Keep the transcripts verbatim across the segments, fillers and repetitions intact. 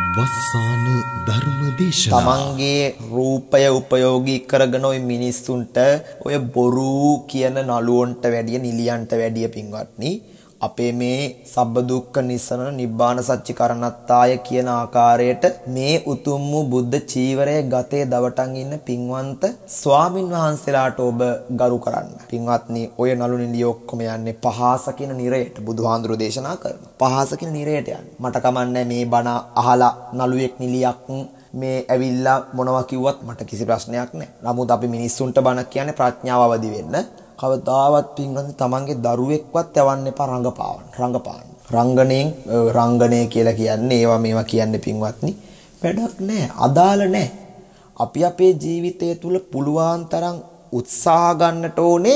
වස්සාන ධර්ම දේශනා තමන්ගේ රූපය උපයෝගී කරගෙන ඔය මිනිස්සුන්ට ඔය බොරු කියන නළුවන්ට වැඩිය නිලියන්ට වැඩිය පින්වත්නි අපේ මේ සබ්බ දුක්ඛ නිස්සරණ නිබ්බාන සච්චි කරණත්තාය කියන ආකාරයට මේ උතුම් වූ බුද්ධ චීවරයේ ගතේ දවටන් ඉන්න පින්වන්ත ස්වාමින් වහන්සේලාට ඔබ ගරු කරන්න. පින්වත්නි ඔය නළු නිලිය ඔක්කොම යන්නේ පහාස කියන නිරයට බුදුහාඳුරු දේශනා කරනවා. පහාස කියන නිරයට යන්නේ. මට කමන්නේ මේ බණ අහලා නළුවෙක් නිලියක් මේ ඇවිල්ලා මොනවා කිව්වත් මට කිසි ප්‍රශ්නයක් නැහැ. නමුත් අපි මිනිස්සුන්ට බණ කියන්නේ ප්‍රඥාව අවදි වෙන්න. කවදාවත් පින්වත්නි තමන්ගේ දරුවෙක්වත් යවන්න එපා රංගපාවන්න රංගපාන්න රංගණයෙන් රංගණය කියලා කියන්නේ ඒවා මේවා කියන්නේ පින්වත්නි වැඩක් නැහැ අදාළ නැහැ අපි අපේ ජීවිතය තුල පුළුවන් තරම් උත්සාහ ගන්නට ඕනේ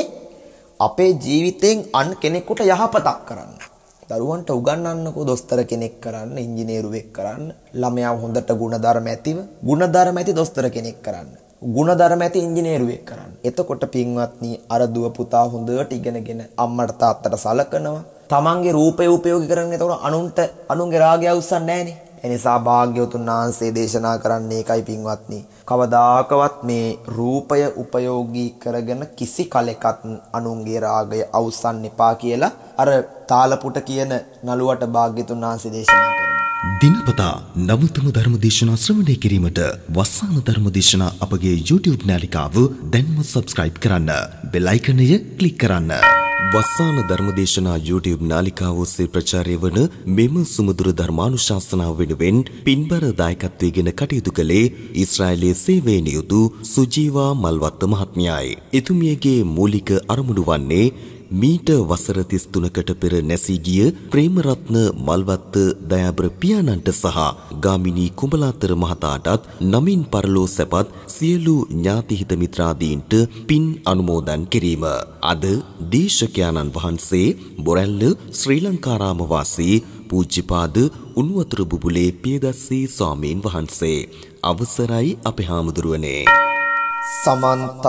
අපේ ජීවිතෙන් අන් කෙනෙකුට යහපතක් කරන්න දරුවන්ට උගන්වන්නකෝ දොස්තර කෙනෙක් කරන්න ඉංජිනේරුවෙක් කරන්න ළමයා හොඳට ගුණධර්ම ඇතිව ගුණධර්ම ඇති දොස්තර කෙනෙක් කරන්න ගුණධර්ම ඇති ඉංජිනේරුවෙක් කරන්න. එතකොට පින්වත්නි අර දුව පුතා හොඳට ඉගෙනගෙන අම්මට තාත්තට සලකනවා. තමන්ගේ රූපය උපයෝගී කරගෙන එතකොට අනුන්ට අනුන්ගේ රාගය අවසන් නැහනේ. ඒ නිසා භාග්‍යවතුන් වහන්සේ දේශනා කරන්නේ ඒකයි පින්වත්නි. කවදාකවත් මේ රූපය උපයෝගී කරගෙන කිසි කලෙකත් අනුන්ගේ රාගය අවසන් එපා කියලා අර තාලපුට කියන නළුවට භාග්‍යවතුන් වහන්සේ දේශනා කරනවා. දිනපතා නවතම ධර්ම දේශනා ශ්‍රවණය කිරීමට වස්සාන ධර්ම දේශනා අපගේ YouTube නාලිකාව දැන්ම subscribe කරන්න. බෙල් අයිකනය ක්ලික් කරන්න. වස්සාන ධර්ම දේශනා YouTube නාලිකාව ඔස්සේ ප්‍රචාරය වන මෙම සුමధుර ධර්මානුශාසනාව වෙනුවෙන් පින්බර දායකත්වයෙන් කටයුතු කළේ ඊශ්‍රායලයේ සේවයේ නියුතු සුජීවා මල්වත්ත මහත්මියයි. එතුමියගේ මූලික අරමුණු වන්නේ මීට වසර තිස් තුනකට පෙර නැසී ගිය ප්‍රේමරත්න මල්වත්ත දයාබර පියාණන්ට සහ ගාමිණී කුඹලාතර මහතාටත් නමින් පරලෝ සැපත් සියලු ඥාති හිත මිත්‍රාදීන්ට පින් අනුමෝදන් කිරීම. අද දේශකයාණන් වහන්සේ බොරැල්ල ශ්‍රී ලංකාරාම වාසී පූජ්‍යපාද උණුවතුර බුබුලේ පියදස්සී ස්වාමීන් වහන්සේ. අවසරයි අපේ හාමුදුරුවනේ. සමන්ත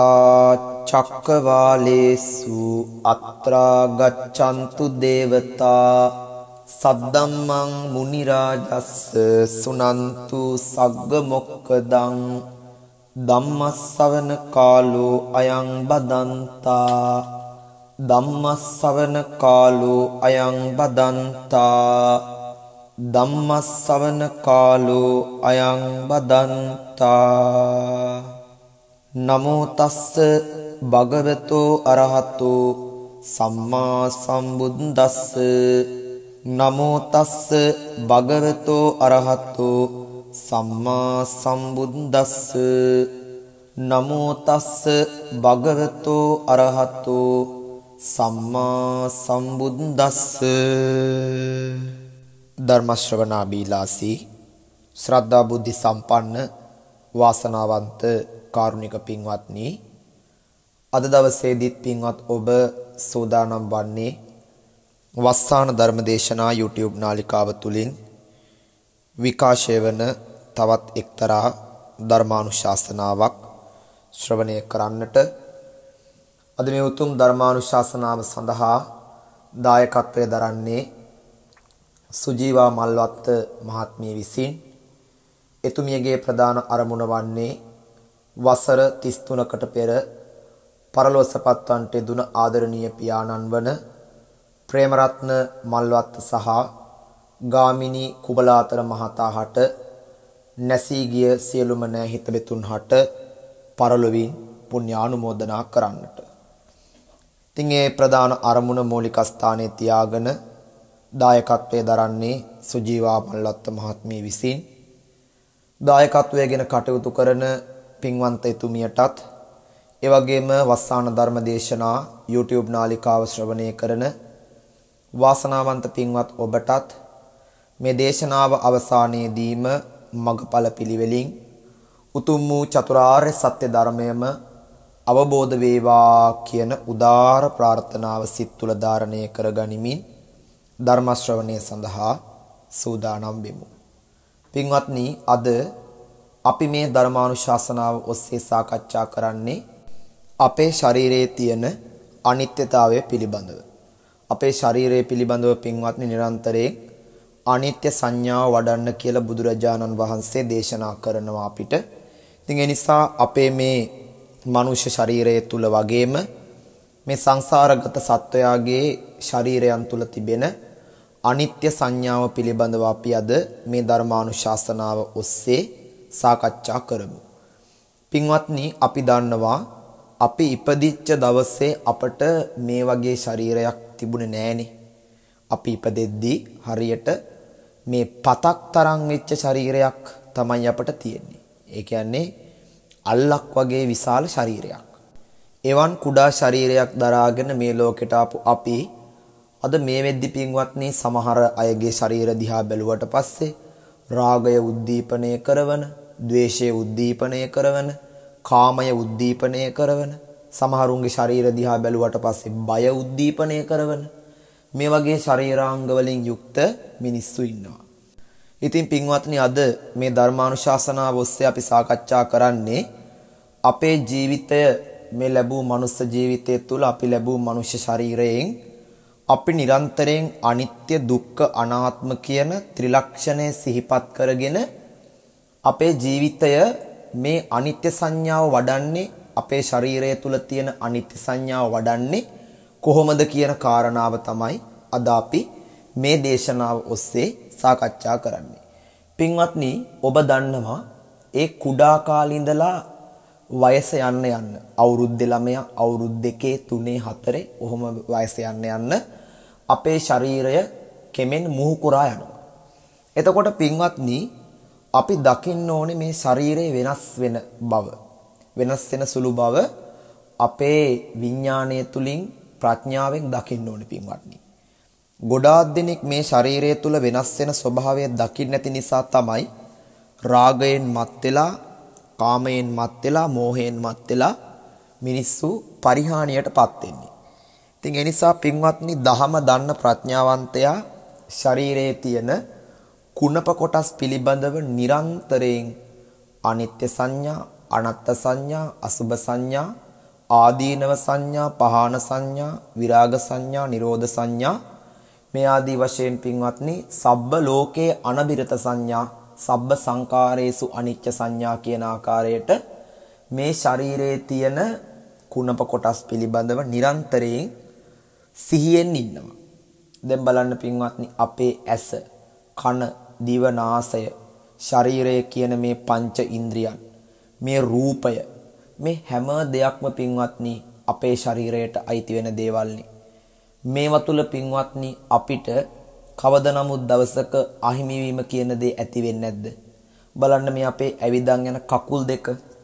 චක්කවාලේසු අත්‍රා ගච්ඡන්තු දේවතා සද්දම්මං මුනි රාජස්ස සුනන්තු සග්ග මොක්කදං ධම්මස්සවන කාලෝ අයං බදන්තා ධම්මස්සවන කාලෝ අයං බදන්තා ධම්මස්සවන කාලෝ අයං බදන්තා නමෝ තස්ස භගවතෝ අරහතෝ සම්මා සම්බුද්දස්ස නමෝ තස්ස භගවතෝ අරහතෝ සම්මා සම්බුද්දස්ස නමෝ තස්ස භගවතෝ අරහතෝ සම්මා සම්බුද්දස්ස ධර්ම ශ්‍රවණාබීලාසී ශ්‍රද්ධා බුද්ධි සම්පන්න වාසනාවන්ත කාරුණික පින්වත්නි අද දවසේදීත් පින්වත් ඔබ සෝදානම් වන්නේ වස්සාන ධර්මදේශනා YouTube නාලිකාව තුලින් විකාශය වන තවත් එක්තරා ධර්මානුශාසනාවක් ශ්‍රවණය කරන්නට අද මේ උතුම් ධර්මානුශාසනාව සඳහා දායකත්වය දරන්නේ සුජීවා මල්වත්ත මහත්මිය විසින්. එතුමියගේ ප්‍රධාන අරමුණ වන්නේ වසර තිස් තුනකට පෙර පරලෝසපත්වන්ට දුන ආදරණීය පියාණන් වන ප්‍රේමරත්න මල්වත්ත සහ ගාමිණී කුඹලාතර මහතා හට නැසී ගිය සියලුම නෑහිත බෙතුන් හට පරලොවින් පුණ්‍යානුමෝදනා කරන්නට. ඉතින් ඒ ප්‍රධාන අරමුණ මූලික ස්ථානයේ තියාගෙන දායකත්වයේ දරන්නේ සුජීවා මල්වත්ත මහත්මිය විසින්. දායකත්වයෙන් කටයුතු කරන පින්වන්ත එතුමියටත් ඒ වගේම වස්සාන ධර්ම දේශනා YouTube නාලිකාව ශ්‍රවණය කරන වාසනාවන්ත පින්වත් ඔබටත් මේ දේශනාව අවසානයේදීම මගඵල පිළිවෙලින් උතුම් වූ චතුරාර්ය සත්‍ය ධර්මයම අවබෝධ වේවා කියන උදාර ප්‍රාර්ථනාව සිත් තුළ ධාරණය කර ගනිමින් ධර්ම ශ්‍රවණය සඳහා සූදානම් වෙමු. පින්වත්නි අද අපි මේ ධර්මානුශාසනාව ඔස්සේ සාකච්ඡා කරන්නේ අපේ ශරීරයේ තියෙන අනිත්‍යතාවය පිළිබඳව. අපේ ශරීරය පිළිබඳව පින්වත්නි නිරන්තරයෙන් අනිත්‍ය සංඥාව වඩන්න කියලා බුදුරජාණන් වහන්සේ දේශනා කරනවා අපිට. ඉතින් ඒ නිසා අපේ මේ මනුෂ්‍ය ශරීරය තුල වගේම මේ සංසාරගත සත්වයාගේ ශරීරයන් තුල තිබෙන අනිත්‍ය සංඥාව පිළිබඳව අපි අද මේ ධර්මානුශාසනාව ඔස්සේ සාකච්ඡා කරමු. පින්වත්නි, අපි දන්නවා අපි ඉපදිච්ච දවසේ අපට මේ වගේ ශරීරයක් තිබුණේ නෑනේ. අපි ඉපදෙද්දී හරියට මේ පතක් තරම් වෙච්ච ශරීරයක් තමයි අපට තියෙන්නේ. ඒ කියන්නේ අල්ලක් වගේ විශාල ශරීරයක්. එවන් කුඩා ශරීරයක් දරාගෙන මේ ලෝකෙට ආපු අපි අද මේ වෙද්දි පින්වත්නි සමහර අයගේ ශරීර දිහා බැලුවට පස්සේ රාගය උද්දීපනය කරවන, ද්වේෂය උද්දීපනය කරවන, කාමය උද්දීපනය කරවන, සමහරුන්ගේ ශරීර දිහා බැලුවට පස්සේ බය උද්දීපනය කරවන මේ වගේ ශරීරාංග වලින් යුක්ත මිනිස්සු ඉන්නවා. ඉතින් පින්වත්නි, අද මේ ධර්මානුශාසනාව ඔස්සේ අපි සාකච්ඡා කරන්නේ අපේ ජීවිතය, මේ ලැබූ මනුස්ස ජීවිතය තුළ අපි ලැබූ මනුෂ්‍ය ශරීරයෙන් අපි නිරන්තරයෙන් අනිත්‍ය, දුක්ඛ, අනාත්ම කියන ත්‍රිලක්ෂණය සිහිපත් කරගෙන අපේ ජීවිතය මේ අනිත්‍ය සංඥාව වඩන්නේ, අපේ ශරීරය තුළ තියෙන අනිත්‍ය සංඥාව වඩන්නේ කොහොමද කියන කාරණාව තමයි අද අපි මේ දේශනාව ඔස්සේ සාකච්ඡා කරන්නේ. පින්වත්නි, ඔබ දන්නවා ඒ කුඩා කාලේ ඉඳලා වයස යන්න යන්න අවුරුද්දේ ළමයා අවුරුදු දෙකේ තුනේ හතරේ ඔහොම වයස යන්න යන්න අපේ ශරීරය කෙමෙන් මුහුකුරා යනවා. එතකොට පින්වත්නි, අපි දකින්න ඕනේ මේ ශරීරය වෙනස් වෙන බව, වෙනස් වෙන සුළු බව අපේ විඥාණය තුලින් ප්‍රඥාවෙන් දකින්න ඕනේ පින්වත්නි. ගොඩාක් දෙනෙක් මේ ශරීරය තුල වෙනස් වෙන ස්වභාවය දකින්න නැති නිසා තමයි රාගයෙන් මත් වෙලා, කාමයෙන් මත් වෙලා, මෝහයෙන් මත් වෙලා මිනිස්සු පරිහානියටපත් වෙන්නේ. ඉතින් ඒ නිසා පින්වත්නි, දහම දන්න ප්‍රඥාවන්තයා ශරීරයේ තියෙන කුණප කොටස් පිළිබඳව නිරන්තරයෙන් අනිත්‍ය සංඥා, අනාත්ම සංඥා, අසුභ සංඥා, ආදීනව සංඥා, පහාන සංඥා, විරාග සංඥා, නිරෝධ සංඥා මේ ආදී වශයෙන් පින්වත්නි සබ්බ ලෝකේ අනබිරත සංඥා, සබ්බ සංකාරේසු අනිච්ච සංඥා කියන ආකාරයට මේ ශරීරයේ තියෙන කුණප කොටස් පිළිබඳව නිරන්තරයෙන් සිහියෙන් ඉන්නවා. දැන් බලන්න පින්වත්නි, අපේ ඇස, කන, දිව, නාසය, ශරීරය කියන මේ පංච ඉන්ද්‍රියන්, මේ රූපය, මේ හැම දෙයක්ම පින්වත්නි අපේ ශරීරයට අයිති වෙන දේවල්නේ. මේවා තුල පින්වත්නි අපිට කවද නමුත් දවසක අහිමි වීම කියන දේ ඇති වෙන්නේ නැද්ද? බලන්න මේ අපේ ඇවිදන් යන කකුල් දෙක,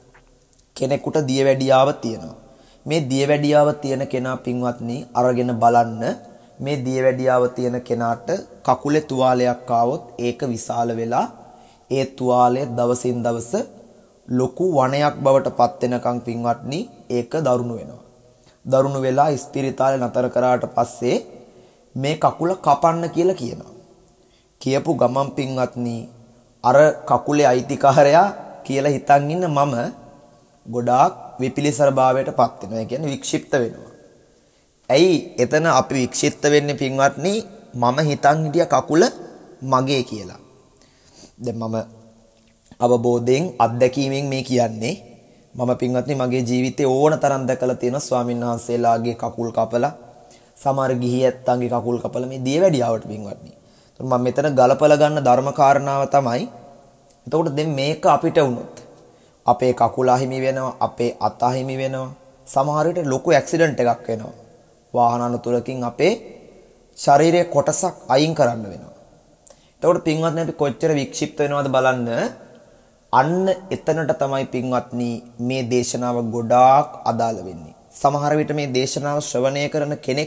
කෙනෙකුට දියවැඩියාව තියෙනවා. මේ දියවැඩියාව තියෙන කෙනා පින්වත්නි අරගෙන බලන්න, මේ දියවැඩියාව තියෙන කෙනාට කකුලේ තුවාලයක් ආවොත් ඒක විශාල වෙලා ඒ තුවාලය දවසින් දවස ලොකු වණයක් බවට පත් වෙනකන් පින්වත්නි ඒක දරුණු වෙනවා. දරුණු වෙලා ස්පිරිතාලේ නතර කරාට පස්සේ මේ කකුල කපන්න කියලා කියනවා. කියපු ගමන් පින්වත්නි අර කකුලේ අයිතිකාරයා කියලා හිතන් ඉන්න මම ගොඩාක් විපිලිසර භාවයට පත් වෙනවා. ඒ කියන්නේ වික්ෂිප්ත වෙනවා. ඇයි එතන අපි වික්ෂිප්ත වෙන්නේ පින්වත්නි? මම හිතන් හිටිය කකුල මගේ කියලා. දැන් මම අවබෝධයෙන් අත්දැකීමෙන් මේ කියන්නේ. මම පින්වත්නි මගේ ජීවිතේ ඕන තරම් දැකලා තියෙන ස්වාමීන් වහන්සේලාගේ කකුල් කපලා, සමහර ගිහි ඇත්තන්ගේ කකුල් කපලා මේ දියවැඩියාවට පින්වත්නි. එතකොට මම මෙතන ගලපලා ගන්න ධර්ම කාරණාව තමයි, එතකොට දැන් මේක අපිට වුණොත් අපේ කකුල අහිමි වෙනවා, අපේ අත අහිමි වෙනවා, සමහර විට ලොකු ඇක්සිඩන්ට් එකක් වෙනවා. වාහන අනතුරකින් අපේ ශරීරයේ කොටසක් අයින් කරන්න වෙනවා. එතකොට පින්වත්නි අපි කොච්චර වික්ෂිප්ත වෙනවද බලන්න. අන්න එතනට තමයි පින්වත්නි මේ දේශනාව ගොඩාක් අදාළ වෙන්නේ. සමහර විට මේ දේශනාව ශ්‍රවණය කරන කෙනෙක්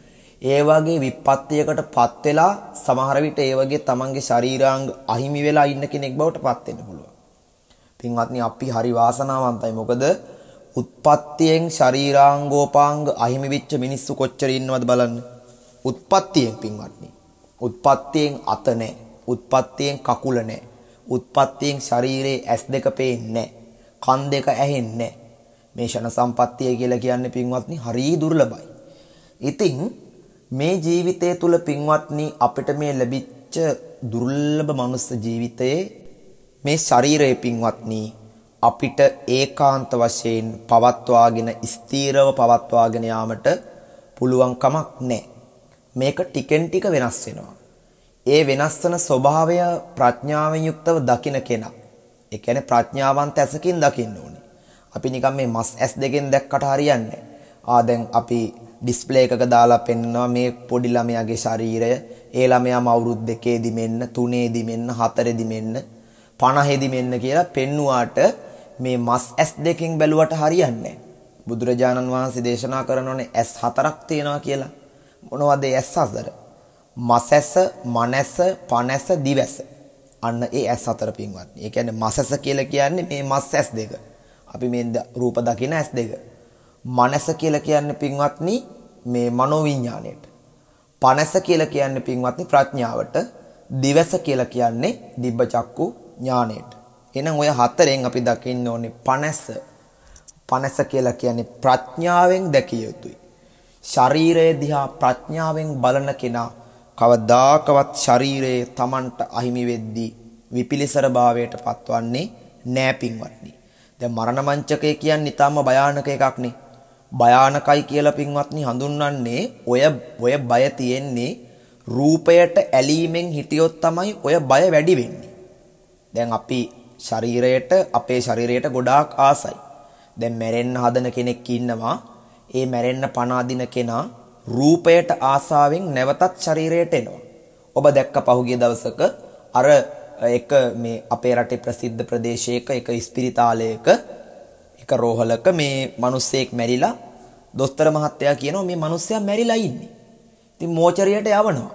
ඒ වගේ විපත්තියකට පත් වෙලා, සමහර විට ඒ වගේ තමන්ගේ ශරීරාංග අහිමි වෙලා ඉන්න කෙනෙක් බවට පත් වෙන්න පුළුවන්. පින්වත්නි අපි හරි වාසනාවන්තයි. මොකද උත්පත්තියෙන් ශරීරාංගෝපාංග අහිමි වෙච්ච මිනිස්සු කොච්චර ඉන්නවද බලන්න. උත්පත්තියෙන් පින්වත්නි. උත්පත්තියෙන් අත නැහැ. උත්පත්තියෙන් කකුල නැහැ. උත්පත්තියෙන් ශරීරයේ ඇස් දෙක පේන්නේ නැහැ. කන් දෙක ඇහෙන්නේ නැහැ. මේ ෂණ සම්පත්තිය කියලා කියන්නේ පින්වත්නි හරි දුර්ලභයි. ඉතින් මේ ජීවිතය තුල පින්වත්නි අපිට මේ ලැබිච්ච දුර්ලභ මනුස්ස ජීවිතයේ මේ ශරීරය පින්වත්නි අපිට ඒකාන්ත වශයෙන් පවත්වාගෙන ස්ථීරව පවත්වාගෙන යාමට පුළුවන් කමක් නැහැ. මේක ටිකෙන් ටික වෙනස් වෙනවා. ඒ වෙනස් වෙන ස්වභාවය ප්‍රඥාවෙන් යුක්තව දකින කෙනා. ඒ කියන්නේ ප්‍රඥාවන්ත ඇසකින් දකින්න ඕනේ. අපි නිකන් මේ මස් ඇස් දෙකෙන් දැක්කට හරියන්නේ නැහැ. ආ දැන් අපි ඩිස්ප්ලේ එකක දාලා පෙන්නනවා මේ පොඩි ළමයාගේ ශරීරය. ඒ ළමයාම අවුරුදු දෙකේදී මෙන්න, තුනේදී මෙන්න, හතරේදී මෙන්න, පනහේදී මෙන්න කියලා පෙන්නුවාට මේ මස් ඇස් දෙකෙන් බැලුවට හරියන්නේ නැහැ. බුදුරජාණන් වහන්සේ දේශනා කරනෝනේ ඇස් හතරක් තියෙනවා කියලා. මොනවද ඒ ඇස් හතර? මසැස, මනැස, පනැස, දිවැස. අන්න ඒ ඇස් හතර පින්වත්නි. ඒ කියන්නේ මසැස කියලා කියන්නේ මේ මස් ඇස් දෙක. අපි මේ රූප දකින ඇස් දෙක. මනස කියලා කියන්නේ පින්වත්නි මේ මනෝවිඤ්ඤාණයට. පනස කියලා කියන්නේ පින්වත්නි ප්‍රඥාවට. දිවස කියලා කියන්නේ දිබ්බ චක්කු ඥාණයට. එහෙනම් ඔය හතරෙන් අපි දකින්න ඕනේ පනස. පනස කියලා කියන්නේ ප්‍රඥාවෙන් දැකිය යුතුයි. ශරීරය දිහා ප්‍රඥාවෙන් බලන කෙනා කවදාකවත් ශරීරයේ Tamanට අහිමි වෙද්දී විපිලිසර භාවයට පත්වන්නේ නෑ පින්වත්නි. දැන් මරණ මංචකය කියන්නේ ඊටම භයානක එකක් නේ. භයානකයි කියලා පින්වත්නි හඳුන්වන්නේ ඔය ඔය බය තියෙන්නේ රූපයට ඇලීමෙන් හිටියොත් තමයි ඔය බය වැඩි වෙන්නේ. දැන් අපි ශරීරයට අපේ ශරීරයට ගොඩාක් ආසයි. දැන් මැරෙන්න හදන කෙනෙක් ඉන්නවා. ඒ මැරෙන්න පණ අදින කෙනා රූපයට ආසාවෙන් නැවතත් ශරීරයට එනවා. ඔබ දැක්ක පහුගිය දවසක අර එක මේ අපේ රටේ ප්‍රසිද්ධ ප්‍රදේශයක එක ස්පිරිතාලයක එක රෝහලක මේ මිනිස්සෙක් මැරිලා දොස්තර මහත්තයා කියනවා මේ මිනිස්සයා මැරිලා ඉන්නේ. ඉතින් මෝචරියට යවනවා.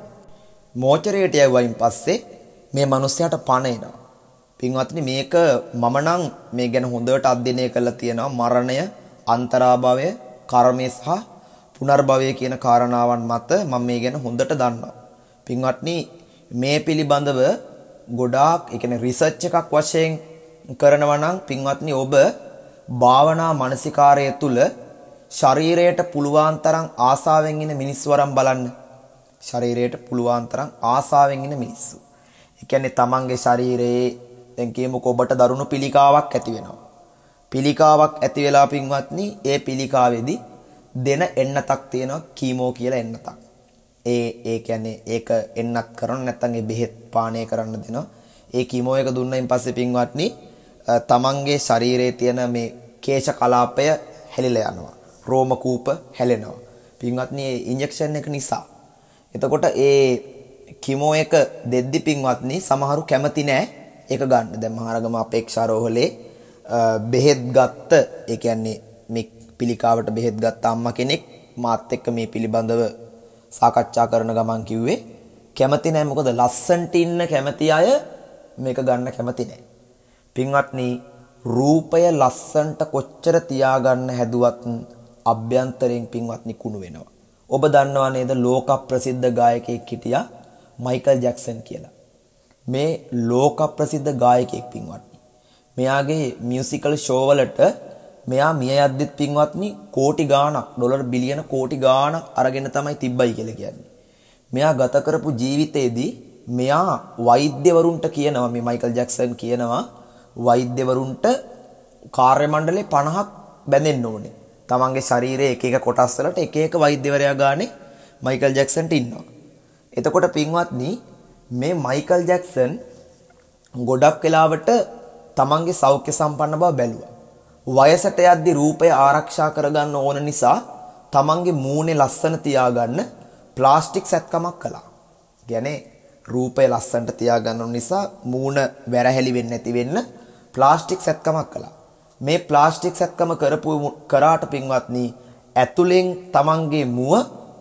මෝචරියට යවුවයින් පස්සේ මේ මිනිස්සයාට පණ එනවා. පින්වත්නි මේක මම නම් මේ ගැන හොඳට අධ්‍යයනය කරලා තියෙනවා. මරණය, අන්තරාභවය, කර්මය සහ පුනර්භවය කියන කාරණාවන් මත මම මේ ගැන හොඳට දන්නවා. පින්වත්නි මේ පිළිබඳව ගොඩාක් ඒ කියන්නේ රිසර්ච් එකක් වශයෙන් කරනවා නම් පින්වත්නි ඔබ භාවනා මානසිකාරය තුල ශරීරයට පුළුවන් තරම් ආසාවෙන් ඉන්න මිනිස්සු වරන් බලන්න. ශරීරයට පුළුවන් තරම් ආසාවෙන් ඉන්න මිනිස්සු. ඒ කියන්නේ තමන්ගේ ශරීරයේ දැන් කියමුකෝ ඔබට දරුණු පිළිකාවක් ඇති වෙනවා. පිළිකාවක් ඇති වෙලා පින්වත්නි ඒ පිළිකාවේදී දෙන එන්නතක් තියෙනවා කීමෝ කියලා එන්නතක්. ඒ ඒ කියන්නේ ඒක එන්නත් කරන නැත්නම් ඒ බෙහෙත් පානය කරන්න දෙනවා. ඒ කීමෝ එක දුන්නයින් පස්සේ පින්වත්නි තමන්ගේ ශරීරයේ තියෙන මේ කේශ කලාපය හැලිලා යනවා. රෝම කූප හැලෙනවා. පින්වත්නි ඒ ඉන්ජෙක්ෂන් එක නිසා. එතකොට ඒ කීමෝ එක දෙද්දි පින්වත්නි සමහරු කැමති නෑ ඒක ගන්න. දැන් මහරගම අපේක්ෂා රෝහලේ බෙහෙත් ගත්ත ඒ කියන්නේ මේ පිළිකාවට බෙහෙත් ගත්ත අම්මා කෙනෙක් මාත් එක්ක මේ පිළිබඳව සාකච්ඡා කරන ගමන් කිව්වේ කැමති නැහැ. මොකද ලස්සන්ට ඉන්න කැමති අය මේක ගන්න කැමති නැහැ. පින්වත්නි රූපය ලස්සන්ට කොච්චර තියාගන්න හැදුවත් අභ්‍යන්තරයෙන් පින්වත්නි කුණු වෙනවා. ඔබ දන්නවා නේද ලෝක ප්‍රසිද්ධ ගායකයෙක් හිටියා මයිකල් ජැක්සන් කියලා. මේ ලෝක ප්‍රසිද්ධ ගායකයෙක් පින්වත්නි. මෙයාගේ මියුසිකල් ෂෝ වලට මෙයා මිය යද්දිත් පින්වත්නි කෝටි ගාණක් ඩොලර් බිලියන කෝටි ගාණක් අරගෙන තමයි තිබ්බයි කියලා කියන්නේ. මෙයා ගත කරපු ජීවිතේදී මෙයා වෛද්‍යවරුන්ට කියනවා මේ මයිකල් ජැක්සන් කියනවා වෛද්‍යවරුන්ට කාර්ය මණ්ඩලේ පනහක් බැඳෙන්න ඕනේ. තමන්ගේ ශරීරයේ එක එක කොටස් වලට එක එක වෛද්‍යවරයා ගානේ මයිකල් ජැක්සන්ට ඉන්නවා. එතකොට පින්වත්නි මේ මයිකල් ජැක්සන් ගොඩක් වෙලාවට තමන්ගේ සෞඛ්‍ය සම්පන්න බව බැලුවා. වයසට යද්දි රූපය ආරක්ෂා කරගන්න ඕන නිසා තමන්ගේ මූණේ ලස්සන තියාගන්න ප්ලාස්ටික් සැත්කමක් කළා. කියන්නේ රූපය ලස්සනට තියාගන්න නිසා මූණ වැරහැලි වෙන්නේ නැති වෙන්න ප්ලාස්ටික් සැත්කමක් කළා. මේ ප්ලාස්ටික් සැත්කම කරපු කරාට පින්වත්නි ඇතුලෙන් තමන්ගේ මුව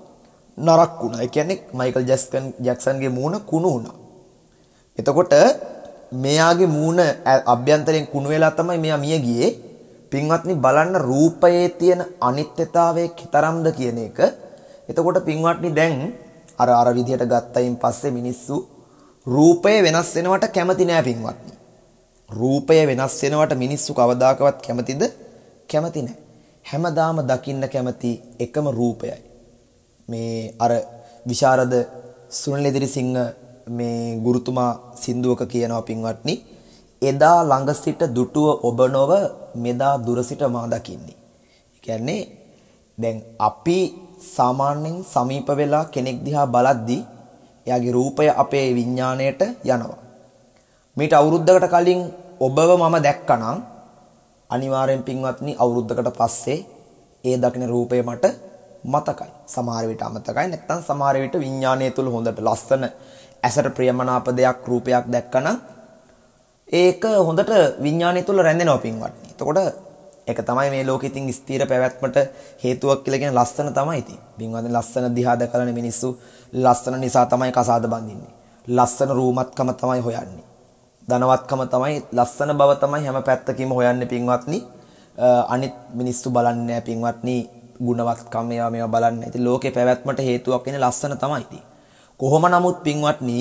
නරක් වුණා. ඒ කියන්නේ මයිකල් ජැක්සන් ජැක්සන්ගේ මූණ කුණු වුණා. එතකොට මෙයාගේ මූණ අභ්‍යන්තරයෙන් කුණු වෙලා තමයි මෙයා මිය ගියේ. පින්වත්නි බලන්න රූපයේ තියෙන අනිත්‍යතාවයේ කිතරම්ද කියන එක. එතකොට පින්වත්නි දැන් අර අර විදිහට ගත්තයින් පස්සේ මිනිස්සු රූපය වෙනස් වෙනවට කැමති නෑ පින්වත්නි. රූපය වෙනස් වෙනවට මිනිස්සු කවදාකවත් කැමතිද? කැමති නෑ. හැමදාම දකින්න කැමති එකම රූපයයි. මේ අර විශාරද සුනිල් ඉදිරිසිංහ මේ ගුරුතුමා සින්දුවක කියනවා පින්වත්නි එදා ළඟ සිට දුටුව ඔබ නොව මෙදා දුර සිට මා දකින්නේ. ඒ කියන්නේ දැන් අපි සාමාන්‍යයෙන් සමීප වෙලා කෙනෙක් දිහා බලද්දී එයාගේ රූපය අපේ විඥාණයට යනවා. මීට අවුරුද්දකට කලින් ඔබව මම දැක්කනම් අනිවාර්යෙන් පින්වත්නි අවුරුද්දකට පස්සේ ඒ දකින රූපය මට මතකයි. සමහර විට අමතකයි නැත්නම් සමහර විට විඥාණය තුල හොඳට ලස්සන ඇසට ප්‍රියමනාප දෙයක් රූපයක් දැක්කනම් ඒක හොඳට විඥාණය තුල රැඳෙනවා පින්වත්නි. එතකොට ඒක තමයි මේ ලෝකෙ ඉතින් ස්ථිර පැවැත්මට හේතුවක් කියලා කියන ලස්සන තමයි ඉතින්. පින්වත්නි ලස්සන දිහා දැකලානේ මිනිස්සු ලස්සන නිසා තමයි කසාද බඳින්නේ. ලස්සන රූමත්කම තමයි හොයන්නේ. ධනවත්කම තමයි ලස්සන බව තමයි හැම පැත්තකින්ම හොයන්නේ පින්වත්නි. අනිත් මිනිස්සු බලන්නේ නැහැ පින්වත්නි ගුණවත්කම මේවා මේවා බලන්නේ. ඉතින් ලෝකේ පැවැත්මට හේතුවක් වෙන්නේ ලස්සන තමයි ඉතින්. කොහොම නමුත් පින්වත්නි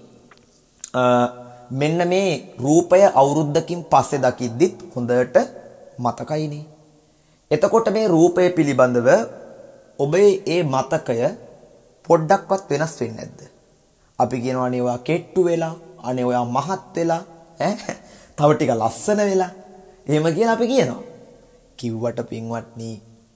මෙන්න මේ රූපය අවුරුද්දකින් පස්සේ දකිද්දිත් හොඳට මතකයිනේ. එතකොට මේ රූපය පිළිබඳව ඔබේ ඒ මතකය පොඩ්ඩක්වත් වෙනස් වෙන්නේ නැද්ද? අපි කියනවා අනේ ඔයා කෙට්ටු වෙලා, අනේ ඔයා මහත් වෙලා, ඈ තව ටික ලස්සන වෙලා. එහෙම කියලා අපි කියනවා. කිව්වට පින්වත්නි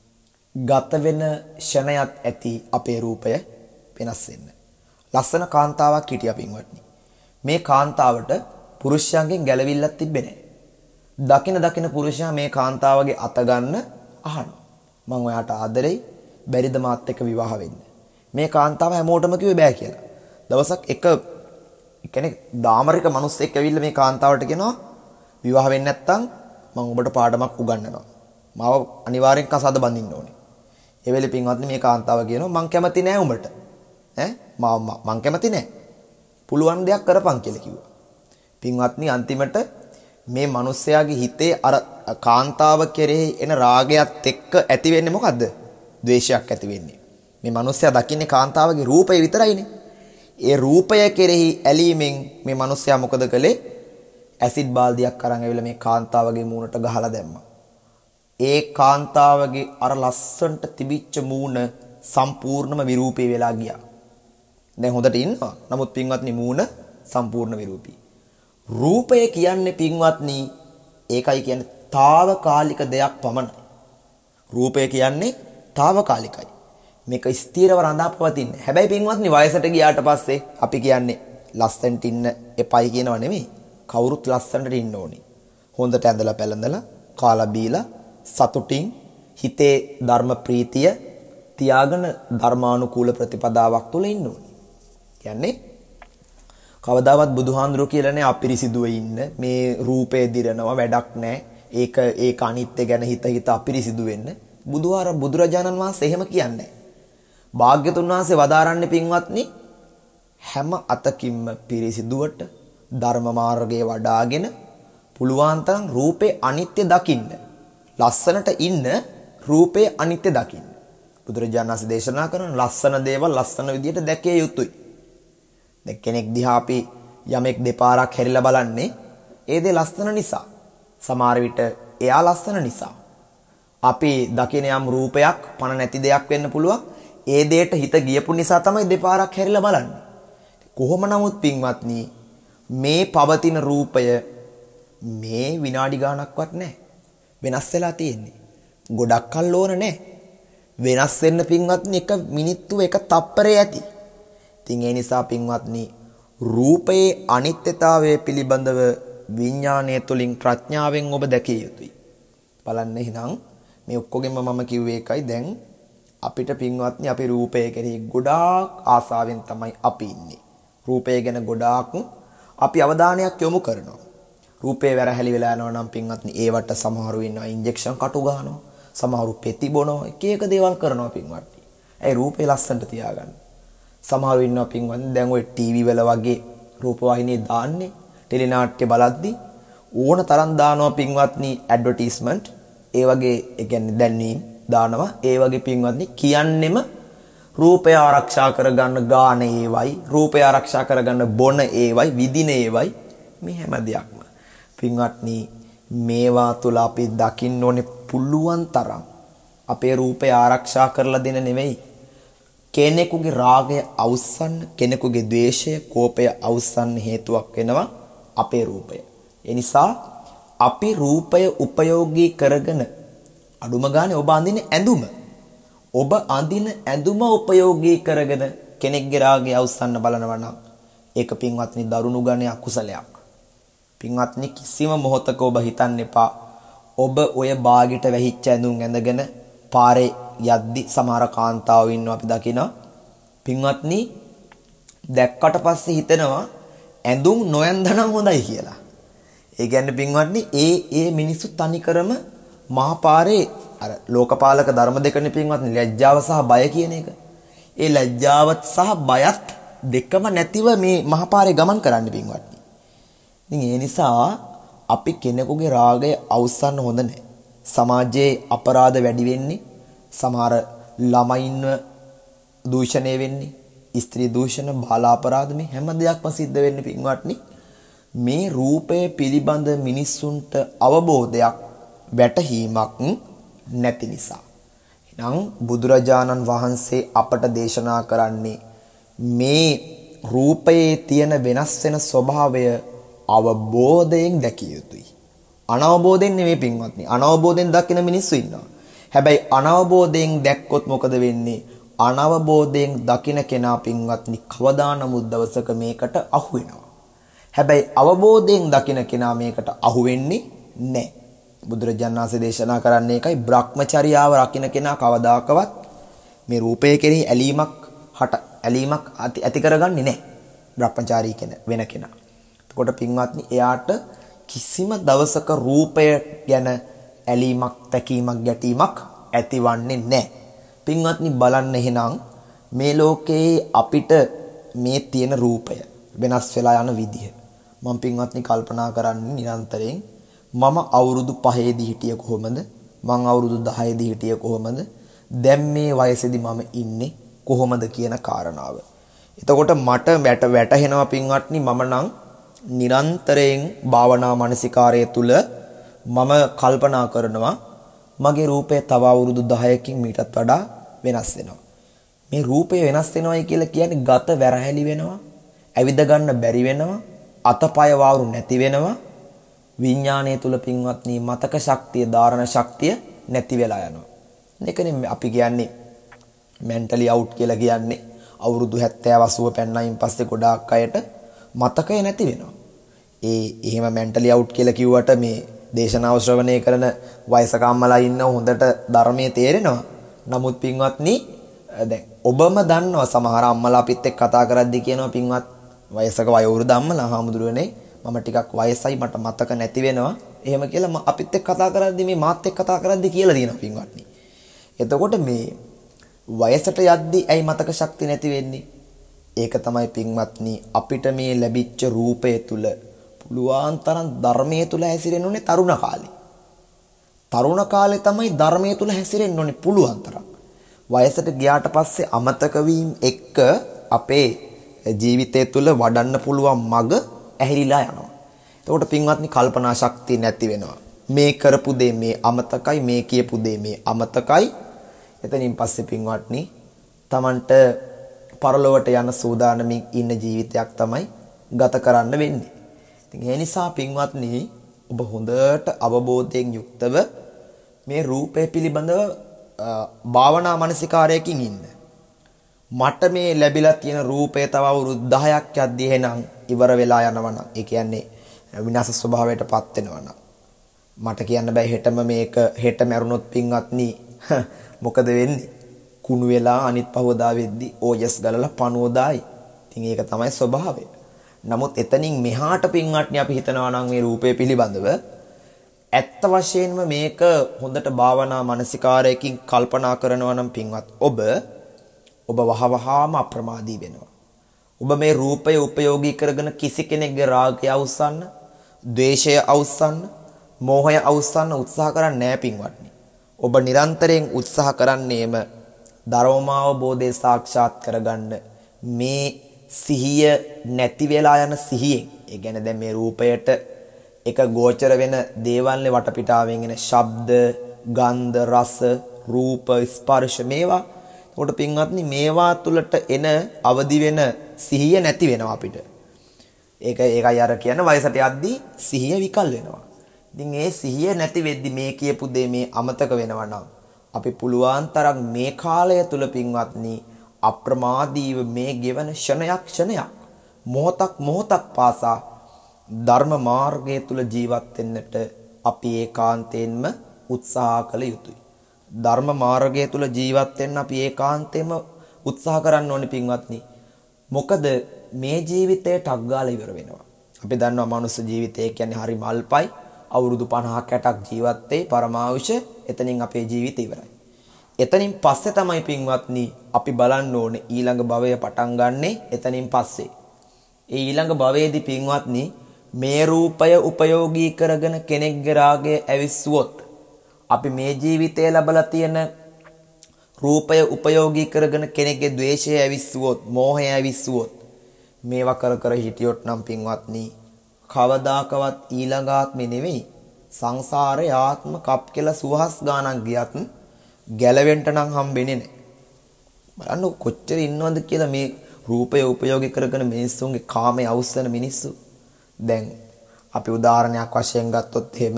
ගත වෙන ෂණයක් ඇති අපේ රූපය වෙනස් වෙන්න. ලස්සන කාන්තාවක් හිටියා පින්වත්නි. මේ කාන්තාවට පුරුෂයන්ගෙන් ගැළවිල්ලක් තිබ්බේ නැහැ. දකින දකින පුරුෂයා මේ කාන්තාවගේ අත ගන්න අහනවා. මම ඔයාට ආදරෙයි, බැරිද මාත් එක්ක විවාහ වෙන්න? මේ කාන්තාව හැමෝටම කිව්වේ බෑ කියලා. දවසක් එක කෙනෙක් දාමරික මිනිස්සෙක් ඇවිල්ලා මේ කාන්තාවට කියනවා විවාහ වෙන්නේ නැත්නම් මම ඔබට පාඩමක් උගන්වනවා. මාව අනිවාර්යෙන් කසාද බඳින්න ඕනේ. ඒ වෙලේ පින්වත්නි මේ කාන්තාව කියනවා මං කැමති නෑ උඹට. ඈ මම මං කැමති නෑ. පුළුවන් දෙයක් කරපන් කියලා කිව්වා. පින්වත්නි අන්තිමට මේ මිනිස්යාගේ හිතේ අර කාන්තාව කෙරෙහි එන රාගයත් එක්ක ඇති වෙන්නේ මොකද්ද? ද්වේෂයක් ඇති වෙන්නේ. මේ මිනිස්යා දකින්නේ කාන්තාවගේ රූපය විතරයිනේ. ඒ රූපය කෙරෙහි ඇලීමෙන් මේ මිනිස්යා මොකද කළේ? ඇසිඩ් බාල්දියක් අරන් ඇවිල්ලා මේ කාන්තාවගේ මූණට ගහලා දැම්මා. ඒ කාන්තාවගේ අර ලස්සන්ට තිබිච්ච මූණ සම්පූර්ණම විරූපී වෙලා ගියා. දැන් හොඳට ඉන්නවා. නමුත් පින්වත්නි මූණ සම්පූර්ණ විරූපී. රූපය කියන්නේ පින්වත්නි ඒකයි කියන්නේ తాවකාලික දෙයක් පමණයි. රූපය කියන්නේ తాවකාලිකයි. මේක ස්ථිරව රඳා පවතින. හැබැයි පින්වත්නි වයසට ගියාට පස්සේ අපි කියන්නේ ලස්සනට ඉන්න එපයි කියනව නෙමෙයි. කවුරුත් ලස්සනට ඉන්න ඕනේ. හොඳට ඇඳලා පැළඳලා කාලා බීලා සතුටින් හිතේ ධර්ම ප්‍රීතිය තියාගෙන ධර්මානුකූල ප්‍රතිපදාවක් තුල ඉන්න ඕනේ. කියන්නේ කවදාවත් බුදුහාඳුරෝ කියලානේ අපිරිසිදුව ඉන්න මේ රූපේ දිරනවා වැඩක් නැහැ. ඒක ඒක අනිත්‍ය ගැන හිත හිත අපිරිසිදු වෙන්න බුදුහාර බුදුරජාණන් වහන්සේ එහෙම කියන්නේ. භාග්‍යතුන් වහන්සේ වදාරන්නේ පින්වත්නි හැම අතකින්ම පිරිසිදුවට ධර්ම මාර්ගයේ වඩාගෙන පුළුවන් තරම් රූපේ අනිත්‍ය දකින්න. ලස්සනට ඉන්න රූපේ අනිත්‍ය දකින්න. බුදුරජාණන් වහන්සේ දේශනා කරන ලස්සන දේවල් ලස්සන විදියට දැකිය යුතුයි. දැන් කෙනෙක් දිහා අපි යමෙක් දෙපාරක් හැරිලා බලන්නේ ඒ දේ ලස්සන නිසා. සමහර විට එයා ලස්සන නිසා. අපි දකින යම් රූපයක් පණ නැති දෙයක් වෙන්න පුළුවන්. ඒ දෙයට හිත ගියපු නිසා තමයි දෙපාරක් හැරිලා බලන්නේ. කොහොම නමුත් පින්වත්නි මේ පවතින රූපය මේ විනාඩි ගාණක්වත් නැහැ. වෙනස් වෙලා තියෙන්නේ. ගොඩක් කල් ඕන නැහැ. වෙනස් වෙන්න පින්වත්නි එක මිනිත්තු එක තප්පරේ ඇති. ඉතින් ඒ නිසා පින්වත්නි රූපයේ අනිත්‍යතාවය පිළිබඳව විඥාණය තුලින් ප්‍රඥාවෙන් ඔබ දැකිය යුතුයි. බලන්න එහෙනම් මේ ඔක්කොගෙම මම කිව්වේ එකයි දැන් අපිට පින්වත්නි අපේ රූපය කෙරෙහි ගොඩාක් ආසාවෙන් තමයි අපි ඉන්නේ. රූපය ගැන ගොඩාක් අපි අවධානයක් යොමු කරනවා. රූපේ වැරහැලි වෙලා යනවා නම් පින්වත්නි ඒවට සමහරු ඉන්නවා ඉන්ජෙක්ෂන් කටු ගන්නවා. සමහරු පෙති බොනවා. එක එක දේවල් කරනවා පින්වත්නි. ඒ රූපේ ලස්සනට තියාගන්න. සමහරු ඉන්නවා පින්වත්නි දැන් ඔය ටීවී වල වගේ රූපවාහිනියේ දාන්නේ ටෙලි නාට්‍ය බලද්දි ඕන තරම් දානවා පින්වත්නි ඇඩ්වර්ටයිස්මන්ට් ඒ වගේ ඒ කියන්නේ දැන්වීම් දානවා ඒ වගේ පින්වත්නි කියන්නෙම රූපය ආරක්ෂා කරගන්න ගාන ඒවයි රූපය ආරක්ෂා කරගන්න බොන ඒවයි විදින ඒවයි මේ හැම දෙයක්ම පින්වත්නි මේවා තුල අපි දකින්න ඕනේ පුළුවන් තරම් අපේ රූපය ආරක්ෂා කරලා දෙන නෙවෙයි කෙනෙකුගේ රාගය අවසන්, කෙනෙකුගේ ද්වේෂය, කෝපය අවසන් හේතුවක් වෙනවා අපේ රූපය. ඒ නිසා අපි රූපය උපයෝගී කරගෙන අඩුම ගානේ ඔබ අඳින ඇඳුම ඔබ අඳින ඇඳුම උපයෝගී කරගෙන කෙනෙක්ගේ රාගය අවසන් බලනවා නම් ඒක පින්වත්නි දරුණු ගණේ අකුසලයක්. පින්වත්නි කිසිම මොහොතක ඔබ හිතන්න එපා ඔබ ඔය බාගෙට වැහිච්ච ඇඳුම් ඇඳගෙන පාරේ යද්දි සමහර කාන්තාවෝ ඉන්නවා අපි දකිනවා. පින්වත්නි දැක්කට පස්සේ හිතනවා ඇඳුම් නොයන්දනම් හොඳයි කියලා. ඒ කියන්නේ පින්වත්නි ඒ ඒ මිනිස්සු තනිකරම මහා පාරේ අර ලෝකපාලක ධර්ම දෙකනේ පින්වත්නි ලැජ්ජාව සහ බය කියන එක. ඒ ලැජ්ජාවත් සහ බයත් දෙකම නැතිව මේ මහා පාරේ ගමන් කරන්න පින්වත්නි. ඉතින් ඒ නිසා අපි කෙනෙකුගේ රාගය අවසන් හොඳ නැහැ. සමාජයේ අපරාධ වැඩි වෙන්නේ සමහර ළමයින්ව දූෂණය වෙන්නේ, ස්ත්‍රී දූෂණ, බාල අපරාධ මේ හැම දෙයක්ම සිද්ධ වෙන්නේ පින්වත්නි මේ රූපය පිළිබඳ මිනිස්සුන්ට අවබෝධයක් වැටහීමක් නැති නිසා. එහෙනම් බුදුරජාණන් වහන්සේ අපට දේශනා කරන්නේ මේ රූපයේ තියෙන වෙනස් වෙන ස්වභාවය අවබෝධයෙන් දැකිය යුතුයි. අනවබෝධයෙන් නෙමෙයි පින්වත්නි. අනවබෝධයෙන් දකින මිනිස්සු ඉන්නවා. හැබැයි අනවබෝධයෙන් දැක්කොත් මොකද වෙන්නේ? අනවබෝධයෙන් දකින කෙනා පින්වත්නි කවදා නමුත් දවසක මේකට අහු වෙනවා. හැබැයි අවබෝධයෙන් දකින කෙනා මේකට අහු වෙන්නේ නැහැ. බුදුරජාණන් වහන්සේ දේශනා කරන්නේ ඒකයි බ්‍රහ්මචර්යාව රකින්න කෙනා කවදාකවත් මේ රූපය කෙරෙහි ඇලීමක් හට ඇලීමක් ඇති කරගන්නේ නැහැ. බ්‍රහ්මචාරී කෙන වෙන කෙනා. එතකොට පින්වත්නි එයාට කිසිම දවසක රූපය ගැන ඇලීමක්, තැකීමක්, ගැටීමක් ඇතිවන්නේ නැහැ. පින්වත්නි බලන්න එහෙනම් මේ ලෝකයේ අපිට මේ තියෙන රූපය වෙනස් වෙලා යන විදිහ. මම පින්වත්නි කල්පනා කරන්නේ නිරන්තරයෙන් මම අවුරුදු පහේදී හිටියේ කොහොමද? මං අවුරුදු දහයේදී හිටියේ කොහොමද? දැන් මේ වයසේදී මම ඉන්නේ කොහොමද කියන කාරණාව. එතකොට මට වැට වැටහෙනවා පින්වත්නි මම නම් නිරන්තරයෙන් භාවනා මානසිකාරය තුල මම කල්පනා කරනවා මගේ රූපය තව අවුරුදු දහයකින් මීටත් වඩා වෙනස් වෙනවා. මේ රූපය වෙනස් වෙනවයි කියලා කියන්නේ ගත වැරහැලි වෙනවා, ඇවිද ගන්න බැරි වෙනවා, අතපය වාරු නැති වෙනවා. විඥානය තුල පින්වත්නි මතක ශක්තිය, ධාරණ ශක්තිය නැති වෙලා යනවා. මේකනේ අපි කියන්නේ mentally out කියලා කියන්නේ. අවුරුදු හැත්තෑ අසූව පෙන්නයින් පස්සේ ගොඩාක් අයට මතකය නැති වෙනවා. ඒ එහෙම mentally out කියලා කිව්වට මේ දේශනාව ශ්‍රවණය කරන වයසක අම්මලා ඉන්න හොඳට ධර්මයේ තේරෙනවා. නමුත් පින්වත්නි දැන් ඔබම දන්නවා සමහර අම්මලා අපිත් එක්ක කතා කරද්දී කියනවා පින්වත් වයසක වයෝවෘද්ධ අම්මලා හාමුදුරුවනේ මම ටිකක් වයසයි මට මතක නැති වෙනවා. එහෙම කියලා අපිත් එක්ක කතා කරද්දී මේ මාත් එක්ක කතා කරද්දී කියලා දිනවා පින්වත්නි. එතකොට මේ වයසට යද්දී ඇයි මතක ශක්තිය නැති වෙන්නේ? ඒක තමයි පින්වත්නි අපිට මේ ලැබිච්ච රූපය තුල පුළුවන් තරම් ධර්මයේ තුල හැසිරෙන්න ඕනේ තරුණ කාලේ. තරුණ කාලේ තමයි ධර්මයේ තුල හැසිරෙන්න ඕනේ පුළුවන් තරම්. වයසට ගියාට පස්සේ අමතක වීම එක්ක අපේ ජීවිතය තුල වඩන්න පුළුවන් මග ඇහිරිලා යනවා. එතකොට පින්වත්නි කල්පනා ශක්තිය නැති වෙනවා. මේ කරපු දේ මේ අමතකයි, මේ කියපු දේ මේ අමතකයි. එතනින් පස්සේ පින්වත්නි Tamanට පරලොවට යන සූදානමින් ඉන්න ජීවිතයක් තමයි ගත කරන්න වෙන්නේ. ඉතින් ඒ නිසා පින්වත්නි ඔබ හොඳට අවබෝධයෙන් යුක්තව මේ රූපය පිළිබඳව භාවනා මානසිකාරයකින් ඉන්න. මට මේ ලැබිලා තියෙන රූපය තව අවුරුදු දහයක් යද්දී එහෙනම් ඉවර වෙලා යනවා නම් ඒ කියන්නේ විනාශ ස්වභාවයටපත් වෙනවා නම් මට කියන්න බෑ හෙටම මේක හෙට මැරුණොත් පින්වත්නි මොකද වෙන්නේ? කුණු වෙලා අනිත් පහවදා වෙද්දී ඕජස් ගලලා පණුව දායි. ඉතින් ඒක තමයි ස්වභාවය. නමුත් එතනින් මෙහාට පින්වත්නි අපි හිතනවා නම් මේ රූපය පිළිබඳව ඇත්ත වශයෙන්ම මේක හොඳට භාවනා මානසිකාරයකින් කල්පනා කරනවා නම් පින්වත් ඔබ ඔබ වහවහාම අප්‍රමාදී වෙනවා. ඔබ මේ රූපය උපයෝගී කරගෙන කිසි කෙනෙක්ගේ රාගය අවසන්න, ද්වේෂය අවසන්න, මෝහය අවසන්න උත්සාහ කරන්නේ නැහැ පින්වත්නි. ඔබ නිරන්තරයෙන් උත්සාහ කරන්නේම ධර්මාවබෝධය සාක්ෂාත් කරගන්න මේ සිහිය නැති වෙලා යන සිහියෙන්. ඒ කියන්නේ දැන් මේ රූපයට එක ගෝචර වෙන දේවල්නේ වටපිටාවෙන් එන ශබ්ද, ගන්ධ, රස, රූප, ස්පර්ශ මේවා. කොට පින්වත්නි මේවා තුලට එන අවදි වෙන සිහිය නැති වෙනවා අපිට. ඒක ඒකයි අර කියන වයසට යද්දී සිහිය විකල් වෙනවා. ඉතින් ඒ සිහිය නැති වෙද්දි මේ කියපු දේ මේ අමතක වෙනවා නම් අපි පුළුවන් තරම් මේ කාලය තුල පින්වත්නි අප්‍රමාදීව මේ ගෙවන ක්ෂණයක් ක්ෂණයක් මොහොතක් මොහොතක් පාසා ධර්ම මාර්ගය තුල ජීවත් වෙන්නට අපි ඒකාන්තයෙන්ම උත්සාහ කළ යුතුයි. ධර්ම මාර්ගය තුල ජීවත් වෙන්න අපි ඒකාන්තයෙන්ම උත්සාහ කරන්න ඕනේ පින්වත්නි. මොකද මේ ජීවිතේ ටක් ගාලා ඉවර වෙනවා. අපි දන්නවා මනුස්ස ජීවිතය කියන්නේ හරි මල්පයි. අවුරුදු පනහක් හැටක් ජීවත් වෙයි පරමාවුෂ එතනින් අපේ ජීවිතය ඉවරයි. එතනින් පස්සේ තමයි පින්වත්නි අපි බලන්න ඕනේ ඊළඟ භවය පටන් ගන්නෙ එතනින් පස්සේ. ඒ ඊළඟ භවයේදී පින්වත්නි මේ රූපය උපයෝගී කරගෙන කෙනෙක්ගේ රාගය ඇවිස්සුවොත් අපි මේ ජීවිතයේ ලැබලා තියෙන රූපය උපයෝගී කරගෙන කෙනෙක්ගේ ද්වේෂය ඇවිස්සුවොත් මෝහය ඇවිස්සුවොත් මේවා කර කර හිටියොත් නම් පින්වත්නි කවදාකවත් ඊළඟ ආත්මෙ නෙවෙයි සංසාරේ ආත්ම කප් කියලා සුවහස් ගානක් ගියත් ගැලවෙන්න නම් හම්බෙන්නේ නැහැ. බලන්න කොච්චර ඉන්නවද කියලා මේ රූපය උපයෝගී කරගෙන මිනිස්සුන්ගේ කාමයේ අවසන මිනිස්සු. දැන් අපි උදාහරණයක් වශයෙන් ගත්තොත් එහෙම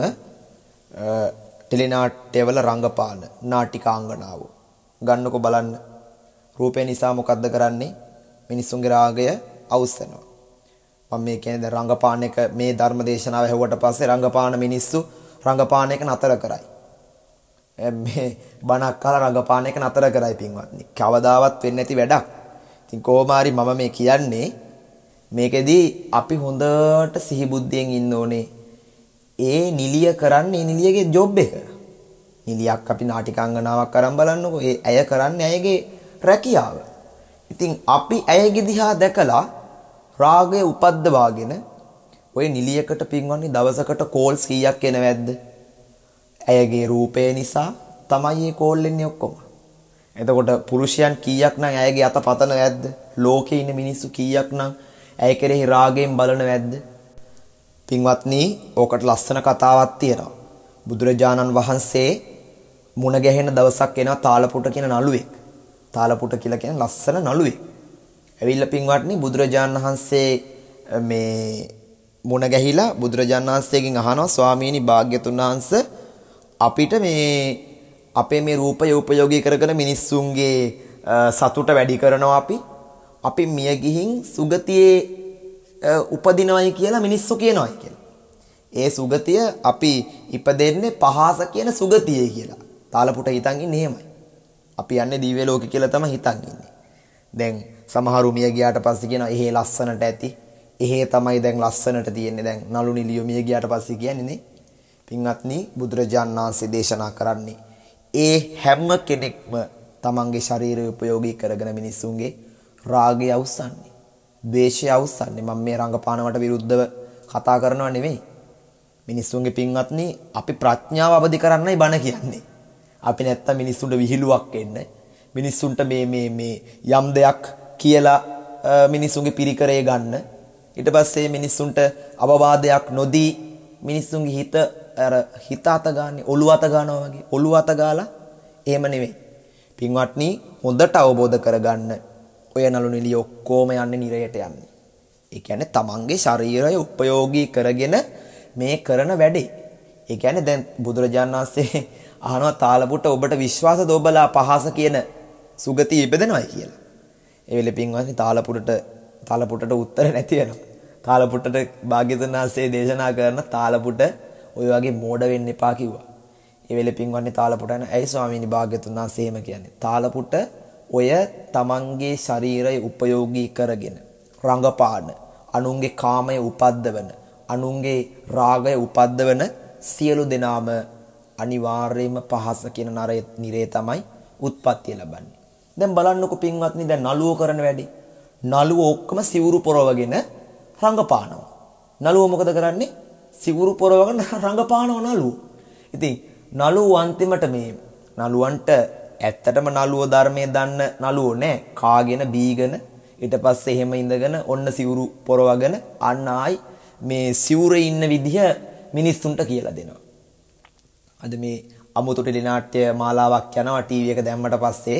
ටෙලිනාට්‍යවල රංගපාන නාටිකාංගනාව ගන්නකො බලන්න. රූපේ නිසා මොකද්ද කරන්නේ? මිනිස්සුන්ගේ රාගය අවසනවා. මම මේ කියන්නේ දැන් රංගපාන එක මේ ධර්ම දේශනාව හැවුවට පස්සේ රංගපාන මිනිස්සු රංගපාන එක නතර කරයි. මේ බණක් අහලා රංගපාන එක නතර කරයි පින්වත්නි. කවදාවත් වෙන්නේ නැති වැඩක්. ඉතින් කොහොම හරි මම මේ කියන්නේ මේකෙදී අපි හොඳට සිහි බුද්ධියෙන් ඉන්න ඕනේ. ඒ නිලිය කරන්නේ නිලියගේ ජොබ් එක. නිලියක් අපි නාටිකාංගනාවක් අරන් බලන්නකො. ඒ ඇය කරන්නේ ඇයගේ රැකියාව. ඉතින් අපි ඇයගේ දිහා දැකලා රාගය උපද්දවාගෙන ඔය නිලියකට පින්වන්නේ දවසකට කෝල්ස් කීයක් එනවද? ඇයගේ රූපය නිසා තමයි මේ කෝල් එන්නේ ඔක්කොම. එතකොට පුරුෂයන් කීයක් නම් ඇයගේ අත පතනවද? ලෝකේ ඉන්න මිනිස්සු කීයක් නම් ඇය කෙරෙහි රාගයෙන් බලනවද? පින්වත්නි, ඕකට ලස්සන කතාවක් තියෙනවා. බුදුරජාණන් වහන්සේ මුණ ගැහෙන දවසක් එනවා තාලපුට කියන නළුවෙක්. තාලපුට කියලා කියන ලස්සන නළුවෙක්. ඇවිල්ලා පින්වත්නි බුදුරජාණන් වහන්සේ මේ මුණ ගැහිලා බුදුරජාණන් වහන්සේගෙන් අහනවා ස්වාමීනි භාග්‍යතුන් වහන්සේ අපිට මේ අපේ මේ රූපය උපයෝගී කරගෙන මිනිස්සුන්ගේ සතුට වැඩි කරනවා අපි අපි මිය ගිහින් සුගතියේ උපදිනවයි කියලා මිනිස්සු කියනවායි කියලා. ඒ සුගතිය අපි ඉපදෙන්නේ පහස කියන සුගතියේ කියලා. තාලපුට හිතන් ඉන්නේ එහෙමයි. අපි යන්නේ දිව්‍ය ලෝකෙ කියලා තමයි හිතන් ඉන්නේ. දැන් සමහරු මිය ගියාට පස්සේ කියනවා එහෙ ලස්සනට ඇති. එහෙ තමයි දැන් ලස්සනට තියෙන්නේ. දැන් නළු නිලියෝ මිය ගියාට පස්සේ කියන්නේ නේ. පින්වත්නි බුදුරජාණන් වහන්සේ දේශනා කරන්නේ ඒ හැම කෙනෙක්ම තමන්ගේ ශරීරය උපයෝගී කරගෙන මිනිස්සුන්ගේ රාගය අවසන්නේ. ද්වේෂය අවසන්නේ. මම මේ රංගපානවට විරුද්ධව කතා කරනව නෙවෙයි. මිනිස්සුන්ගේ පින්වත්නි අපි ප්‍රඥාව අවදි කරන්නයි බණ කියන්නේ. අපි නැත්තම් මිනිස්සුන්ට විහිළුවක් එන්න. මිනිස්සුන්ට මේ මේ මේ යම් දෙයක් කියලා මිනිස්සුන්ගේ පිරිකරේ ගන්න. ඊට පස්සේ මිනිස්සුන්ට අවවාදයක් නොදී මිනිස්සුන්ගේ හිත අර හිත අත ගන්න ඔළුව අත ගන්නවා වගේ ඔළුව අත ගාලා එහෙම නෙවෙයි. පින්වත්නි හොඳට අවබෝධ කරගන්න ඔය නළු නිලිය ඔක්කොම යන්නේ නිරයට යන්නේ. ඒ කියන්නේ තමන්ගේ ශරීරය උපයෝගී කරගෙන මේ කරන වැඩේ. ඒ කියන්නේ දැන් බුදුරජාණන් වහන්සේ අහනවා තාලපුට ඔබට විශ්වාසද ඔබලා පහස කියන සුගතිය ඉපදෙනවයි කියලා. ඒ වෙලේ පින්වත්නි තාලපුටට තාලපුටට උත්තර නැති වෙනවා. තාලපුටට භාග්‍යවතුන් වහන්සේ දේශනා කරන තාලපුට ඔය වගේ මෝඩ වෙන්න එපා කිව්වා. ඒ වෙලේ පින්වත්නි තාලපුටන ඇයි ස්වාමීනි භාග්‍යවතුන් වහන්සේ එහෙම කියන්නේ? තාලපුට ඔය තමන්ගේ ශරීරය උපයෝගී කරගෙන රංගපාන අනුන්ගේ කාමය උපද්දවන අනුන්ගේ රාගය උපද්දවන සියලු දෙනාම අනිවාර්යයෙන්ම පහස කියන නරේ නිරේ තමයි උත්පත්තිය ලබන්නේ. දැන් බලන්නකො පින්වත්නි දැන් නළුවෝ කරන වැඩි. නළුවෝ ඔක්කොම සිවුරු පොරවගෙන රංගපානවා. නළුවෝ මොකද කරන්නේ? සිවුරු පොරවගෙන රංගපානවා නළුවෝ. ඉතින් නළුවෝ අන්තිමට මේ නළුවන්ට ඇත්තටම නළුවෝ ධර්මයේ දන්න නළුවෝ නෑ. කාගෙන බීගෙන ඊට පස්සේ එහෙම ඉඳගෙන ඔන්න සිවුරු පොරවගෙන අන්න ආයි මේ සිවුරේ ඉන්න විදිහ මිනිස්සුන්ට කියලා දෙනවා. අද මේ අමුතු ටෙලිනාට්‍ය මාලාවක් යනවා ටීවී එක දැම්මට පස්සේ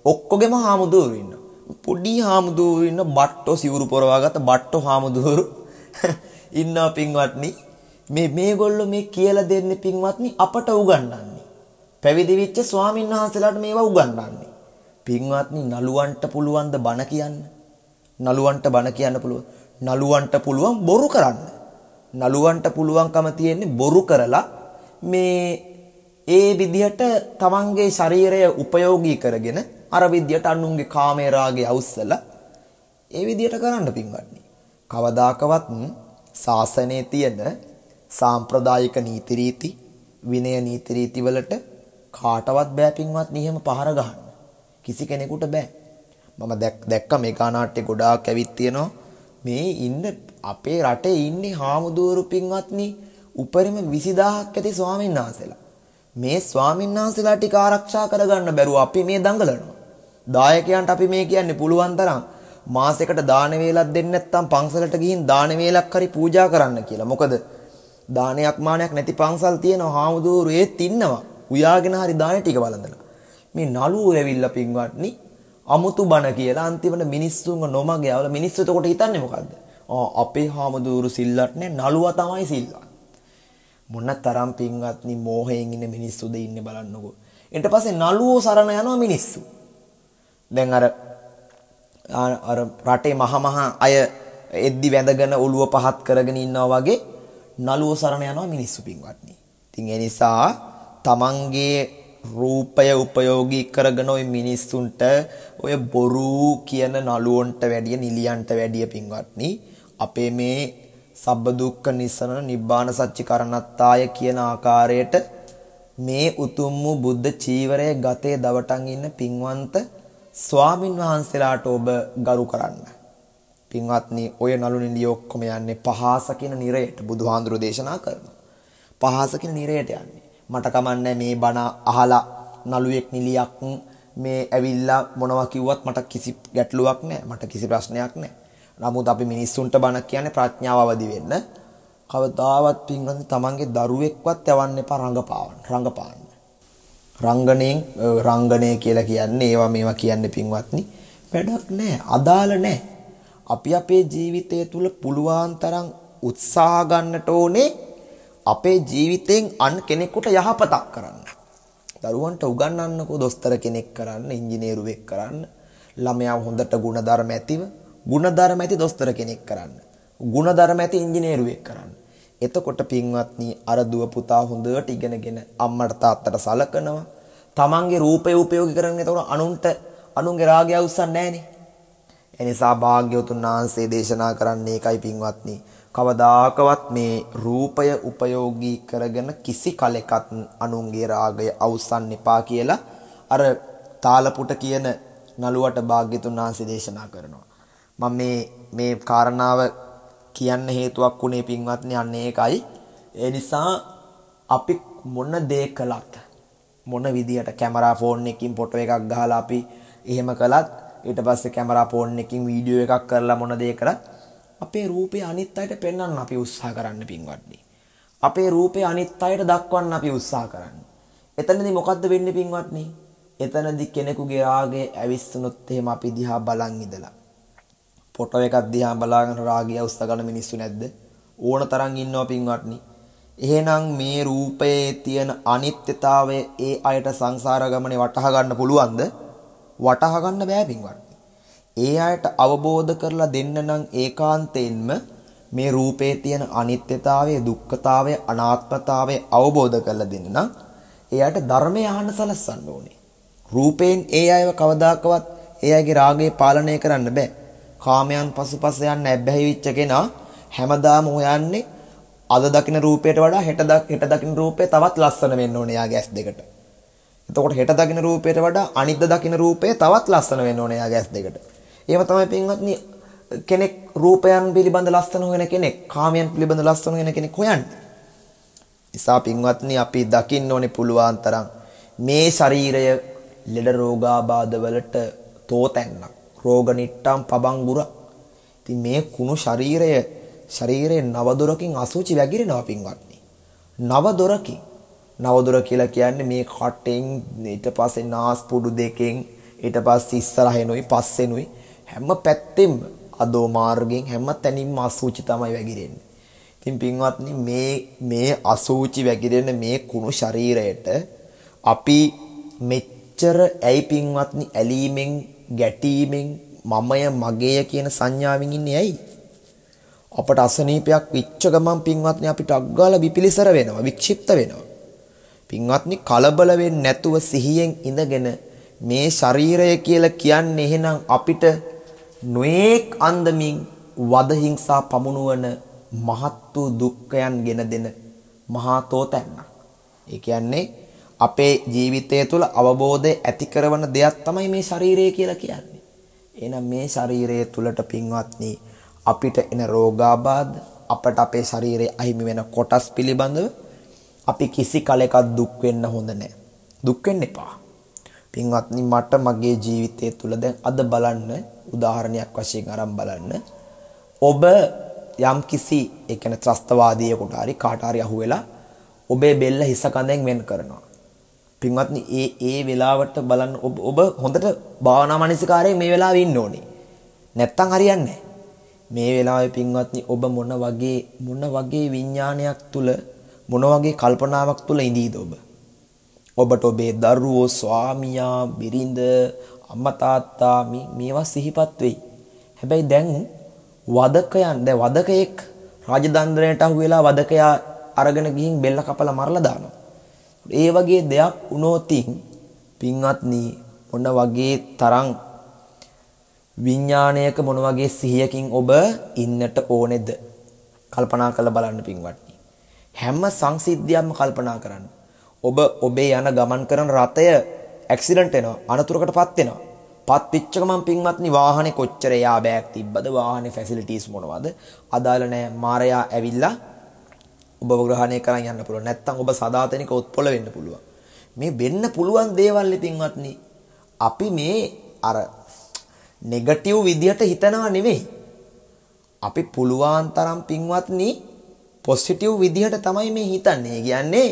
ඔක්කොගෙම හාමුදුරු ඉන්නවා. පොඩි හාමුදුරු ඉන්න බට්ටෝ සිවුරු පොරවාගත්ත බට්ටෝ හාමුදුරු ඉන්නවා පින්වත්නි. මේ මේගොල්ලෝ මේ කියලා දෙන්නේ පින්වත්නි අපට උගන්වන්නේ. පැවිදි වෙච්ච ස්වාමීන් වහන්සේලාට මේවා උගන්වන්නේ. පින්වත්නි නළුවන්ට පුළුවන් ද බණ කියන්න? නළුවන්ට බණ කියන්න පුළුවන්. නළුවන්ට පුළුවන් බොරු කරන්න. නළුවන්ට පුළුවන්කම තියෙන්නේ බොරු කරලා මේ ඒ විදිහට තමන්ගේ ශරීරය උපයෝගී කරගෙන අර විදිහට අනුන්ගේ කාමයේ රාගය අවුස්සලා ඒ විදිහට කරන්න පින්වත්නි. කවදාකවත් ශාසනයේ තියෙන සාම්ප්‍රදායික නීති රීති විනය නීති රීති වලට කාටවත් බෑ පින්වත්නි එහෙම පහර ගහන්න. කිසි කෙනෙකුට බෑ. මම දැක්ක මේ ගානාට්‍ය ගොඩාක් ඇවිත් තියෙනවා. මේ ඉන්න අපේ රටේ ඉන්නේ හාමුදුරු පින්වත්නි උපරිම විසිදාහක් ඇති ස්වාමීන් වහන්සේලා. මේ ස්වාමීන් වහන්සේලා ටික ආරක්ෂා කරගන්න බැරුව අපි මේ දඟලනවා. දායකයන්ට අපි මේ කියන්නේ පුළුවන් තරම් මාසෙකට දාන වේලක් දෙන්න නැත්නම් පන්සලට ගිහින් දාන වේලක් හරි පූජා කරන්න කියලා. මොකද දානයක් මානයක් නැති පන්සල් තියෙනවා හාමුදුරු ඒත් ඉන්නවා. උයාගෙන හරි දාන ටික වළඳලා. මේ නළුවෝ ඇවිල්ලා පින්වත්නි අමුතු බණ කියලා අන්තිමට මිනිස්සුන්ව නොමග යවල මිනිස්සු එතකොට හිතන්නේ මොකද්ද? ආ අපේ හාමුදුරු සිල්වත් නේ නළුවා තමයි සිල්වත්. මොන තරම් පින්වත්නි මෝහයෙන් ඉන්න මිනිස්සුද ඉන්නේ බලන්නකෝ. ඊට පස්සේ නළුවෝ සරණ යනවා මිනිස්සු. දැන් අර අර රටේ මහ මහ අය එද්දි වැඳගෙන ඔළුව පහත් කරගෙන ඉන්නවා වගේ නළුවෝ සරණ යනවා මිනිස්සු පින්වත්නි. ඉතින් ඒ නිසා තමන්ගේ රූපය උපයෝගී කරගෙන ওই මිනිස්සුන්ට ඔය බොරු කියන නළුවන්ට වැඩිය නිලියන්ට වැඩිය පින්වත්නි අපේ මේ සබ්බ දුක්ඛ නිස්සරණ නිබ්බාන සච්චි කරණත්තාය කියන ආකාරයට මේ උතුම් වූ බුද්ධ චීවරය ගතේ දවටන් ඉන්න පින්වන්ත ස්වාමින් වහන්සේලාට ඔබ ගරු කරන්න. පින්වත්නි ඔය නළු නිලිය ඔක්කොම යන්නේ පහස කියන නිරයට බුදුහාඳුරු දේශනා කරනවා. පහස කියන නිරයට යන්නේ. මට කමන්නේ මේ බණ අහලා නළුවෙක් නිලියක් මේ ඇවිල්ලා මොනවා කිව්වත් මට කිසි ගැටලුවක් නැහැ. මට කිසි ප්‍රශ්නයක් නැහැ. නමුත් අපි මිනිස්සුන්ට බණ කියන්නේ ප්‍රඥාව අවදි වෙන්න. කවදාවත් පින්වත්නි තමන්ගේ දරුවෙක්වත් යවන්න එපා රංගපාවන්න. රංගපාන්න. රංගණයෙන් රංගණය කියලා කියන්නේ ඒවා මේවා කියන්නේ පින්වත්නි වැඩක් නැහැ. අදාළ නැහැ. අපි අපේ ජීවිතය තුළ පුළුවන් තරම් උත්සාහ ගන්නට ඕනේ අපේ ජීවිතෙන් අන් කෙනෙකුට යහපතක් කරන්න. දරුවන්ට උගන්වන්නකෝ දොස්තර කෙනෙක් කරන්න, ඉංජිනේරුවෙක් කරන්න, ළමයා හොඳට ගුණධර්ම ඇතිව ගුණධර්ම ඇති දොස්තර කෙනෙක් කරන්න. ගුණධර්ම ඇති ඉංජිනේරුවෙක් කරන්න. එතකොට පින්වත්නි අර දුව පුතා හොඳට ඉගෙනගෙන අම්මට තාත්තට සලකනවා. තමන්ගේ රූපය උපයෝගී කරගෙන එතකොට අනුන්ට අනුන්ගේ රාගය අවසන් නැහනේ. එනිසා භාග්‍යවතුන් වහන්සේ දේශනා කරන්නේ ඒකයි පින්වත්නි. කවදාකවත් මේ රූපය උපයෝගී කරගෙන කිසි කලෙකත් අනුන්ගේ රාගය අවසන් එපා කියලා අර තාලපුට කියන නළුවට භාග්‍යවතුන් වහන්සේ දේශනා කරනවා. මම මේ මේ කාරණාව කියන්න හේතුවක් වුණේ පින්වත්නි අන්න ඒකයි. ඒ නිසා අපි මොන දේ කළත් මොන විදියට කැමරා ෆෝන් එකකින් ෆොටෝ එකක් ගහලා අපි එහෙම කළත් ඊට පස්සේ කැමරා ෆෝන් එකකින් වීඩියෝ එකක් කරලා මොන දේ කරත් අපේ රූපේ අනිත් අයට පෙන්වන්න අපි උත්සාහ කරන්න පින්වත්නි. අපේ රූපේ අනිත් අයට දක්වන්න අපි උත්සාහ කරන්න. එතනදී මොකද්ද වෙන්නේ පින්වත්නි? එතනදී කෙනෙකුගේ රාගය ඇවිස්සුනොත් එහෙම අපි දිහා බලන් ඉඳලා ෆොටෝ එකක් දිහා බලාගෙන රාගය උස්ස ගන්න මිනිස්සු නැද්ද? ඕන තරම් ඉන්නවා පින්වත්නි. එහෙනම් මේ රූපයේ තියෙන අනිත්‍යතාවය ඒ අයට සංසාර ගමනේ වටහා ගන්න පුළුවන්ද? වටහා ගන්න බෑ පින්වත්නි. ඒ අයට අවබෝධ කරලා දෙන්න නම් ඒකාන්තයෙන්ම මේ රූපයේ තියෙන අනිත්‍යතාවය, දුක්ඛතාවය, අනාත්මතාවය අවබෝධ කරලා දෙන්න නම් ඒ අයට ධර්මය අහන්න සලස්සන්න ඕනේ. රූපයෙන් ඒ අයව කවදාකවත් ඒ අයගේ රාගය පාලනය කරන්න බෑ. කාමයන් පසුපස යන්න ඇබ්බැහි වෙච්ච කෙනා හැමදාම හොයන්නේ අද දකින්න රූපයට වඩා හෙට හෙට දකින්න රූපය තවත් ලස්සන වෙන්න ඕනේ යාගේ ඇස් දෙකට. එතකොට හෙට දකින්න රූපයට වඩා අනිද්දා දකින්න රූපය තවත් ලස්සන වෙන්න ඕනේ යාගේ ඇස් දෙකට. එහෙම තමයි පින්වත්නි කෙනෙක් රූපයන් පිළිබඳ ලස්සන හොයන කෙනෙක්, කාමයන් පිළිබඳ ලස්සන හොයන කෙනෙක් හොයන්නේ. නිසා පින්වත්නි අපි දකින්න ඕනේ පුළුවන් තරම් මේ ශරීරය ලෙඩ රෝගාබාධ වලට තෝතැන්නක්. රෝග නිට්ටම් පබංගුර. ඉතින් මේ කුණු ශරීරය ශරීරයේ නව දොරකින් අසුචි වැగిරෙනවා පින්වත්නි. නව දොරකින්. නව දොර කියලා කියන්නේ මේ කටෙන් ඊට පස්සේ නාස්පුඩු දෙකෙන් ඊට පස්සේ ඉස්සරහිනුයි පස්සෙනුයි හැම පැත්තෙම අදෝ මාර්ගයෙන් හැම තැනින්ම අසුචි තමයි වැగిරෙන්නේ. ඉතින් පින්වත්නි මේ මේ අසුචි වැగిරෙන මේ කුණු ශරීරයට අපි මෙච්චර ඇයි පින්වත්නි ඇලීමෙන් ගැටීමෙන් මමය මගේය කියන සංඥාවෙන් ඉන්නේ ඇයි? අපට අසනීපයක් විච්ච ගමන් පින්වත්නි අපිට අග්ගාල විපිලිසර වෙනවා, වික්ෂිප්ත වෙනවා. පින්වත්නි කලබල වෙන්නේ නැතුව සිහියෙන් ඉඳගෙන මේ ශරීරය කියලා කියන්නේ එහෙනම් අපිට නොඑක් අන්දමින් වද හිංසා පමුණුවන මහත් වූ දුක්ඛයන් ගෙන දෙන මහා තෝතැන්න. ඒ කියන්නේ අපේ ජීවිතය තුළ අවබෝධය ඇති කරන දෙයක් තමයි මේ ශරීරය කියලා කියන්නේ. එහෙනම් මේ ශරීරය තුළට පින්වත්නි අපිට එන රෝගාබාධ අපට අපේ ශරීරයේ අහිමි වෙන කොටස් පිළිබඳව අපි කිසි කලයක දුක් වෙන්න හොඳ නැහැ. දුක් වෙන්න එපා. පින්වත්නි මට මගේ ජීවිතය තුළ දැන් අද බලන්න උදාහරණයක් වශයෙන් අරන් බලන්න. ඔබ යම් කිසි ඒ කියන්නේ ත්‍රස්තවාදියෙකුට හරි කාට හරි අහුවෙලා ඔබේ බෙල්ල හිස කඳෙන් වෙන් කරනවා. පින්වත්නි ඒ ඒ වෙලාවට බලන්න ඔබ ඔබ හොඳට භාවනා මනසිකාරයෙන් මේ වෙලාවේ ඉන්න ඕනේ. නැත්තම් හරියන්නේ නැහැ. මේ වෙලාවේ පින්වත්නි ඔබ මොන වගේ මොන වගේ විඥානයක් තුල මොන වගේ කල්පනාවක් තුල ඉඳීද ඔබ? ඔබට ඔබේ දරුවෝ, ස්වාමියා, බිරිඳ, අම්මා තාත්තා මේවා සිහිපත් වෙයි. හැබැයි දැන් වදකයන් දැන් වදකයෙක් රාජදණ්ඩනයට අහු වෙලා වදකයා අරගෙන ගිහින් බෙල්ල කපලා මරලා දානවා. ඒ වගේ දෙයක් වුණොතින් පින්වත්නි මොන වගේ තරම් විඥාණයක මොන වගේ සිහියකින් ඔබ ඉන්නට ඕනේද? කල්පනා කරලා බලන්න පින්වත්නි. හැම සංසිද්ධියක්ම කල්පනා කරන්න. ඔබ ඔබේ යන ගමන් කරන රථය ඇක්සිඩන්ට් වෙනවා, අනතුරකටපත් වෙනවා. පත් වෙච්ච ගමන් පින්වත්නි වාහනේ කොච්චර එයා බෑග් තිබ්බද, වාහනේ ෆැසිලිටිස් මොනවද? අදාළ නැහැ. මාරයා ඇවිල්ලා ඔබව ග්‍රහණය කරන් යන්න පුළුවන්. නැත්තම් ඔබ සදාතනික උත්පොළ වෙන්න පුළුවන්. මේ වෙන්න පුළුවන් දේවල් පින්වත්නි අපි මේ අර නෙගටිව් විදියට හිතනවා නෙවෙයි. අපි පුළුවන් තරම් පින්වත්නි පොසිටිව් විදියට තමයි මේ හිතන්නේ. ඒ කියන්නේ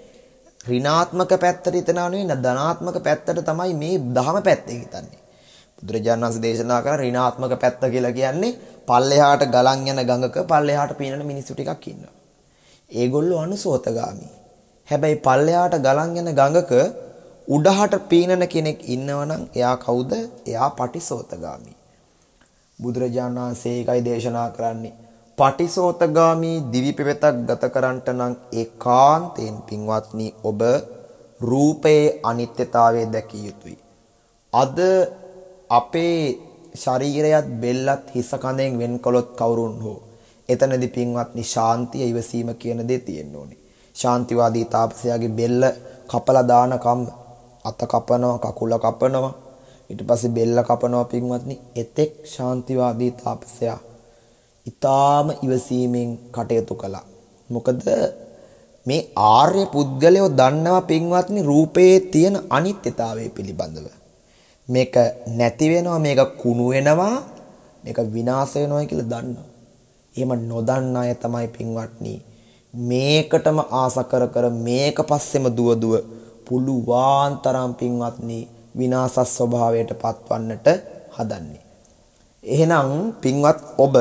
ඍණාත්මක පැත්තට හිතනවා නෙවෙයි ධනාත්මක පැත්තට තමයි මේ දහම පැත්තේ හිතන්නේ. බුදුරජාණන් වහන්සේ දේශනා කරන ඍණාත්මක පැත්ත කියලා කියන්නේ පල්ලෙහාට ගලන් යන ගඟක පල්ලෙහාට පීනන මිනිස්සු ටිකක් ඉන්නවා. ඒගොල්ලෝ අනුසෝතගාමි. හැබැයි පල්ලෙහාට ගලන් යන ගඟක උඩහට පීනන කෙනෙක් ඉන්නවනම් එයා කවුද? එයා පටිසෝතගාමි. බුදුරජාණන් වහන්සේ ඒකයි දේශනා කරන්නේ. පටිසෝතගාමි දිවි පෙවෙතක් ගත කරන්නට නම් ඒකාන්තයෙන් පින්වත්නි ඔබ රූපයේ අනිත්‍යතාවය දැකිය යුතුයි. අද අපේ ශරීරයත් බෙල්ලත් හිස කඳෙන් වෙන්කොලොත් කවුරුන් හෝ එතනදී පින්වත්නි ශාන්තිය ඉවසීම කියන දේ තියෙන්න ඕනේ. ශාන්තිවාදී තාපසයාගේ බෙල්ල කපලා දානකම් අත කපනවා, කකුල කපනවා, ඊට පස්සේ බෙල්ල කපනවා පින්වත්නි. එතෙක් ශාන්තිවාදී තාපසයා ඊටාම ඉවසීමෙන් කටයුතු කළා. මොකද මේ ආර්ය පුද්ගලයෝ දන්නවා පින්වත්නි රූපයේ තියෙන අනිත්‍යතාවය පිළිබඳව. මේක නැති වෙනවා, මේක කුණු වෙනවා, මේක විනාශ වෙනවා කියලා දන්නවා. එහෙම නොදන්න අය තමයි පින්වත්නි මේකටම ආස කර කර මේක පස්සෙම දුව දුව පුළුවන් තරම් පින්වත්නි විනාශ ස්වභාවයට පත්වන්නට හදන්නේ. එහෙනම් පින්වත් ඔබ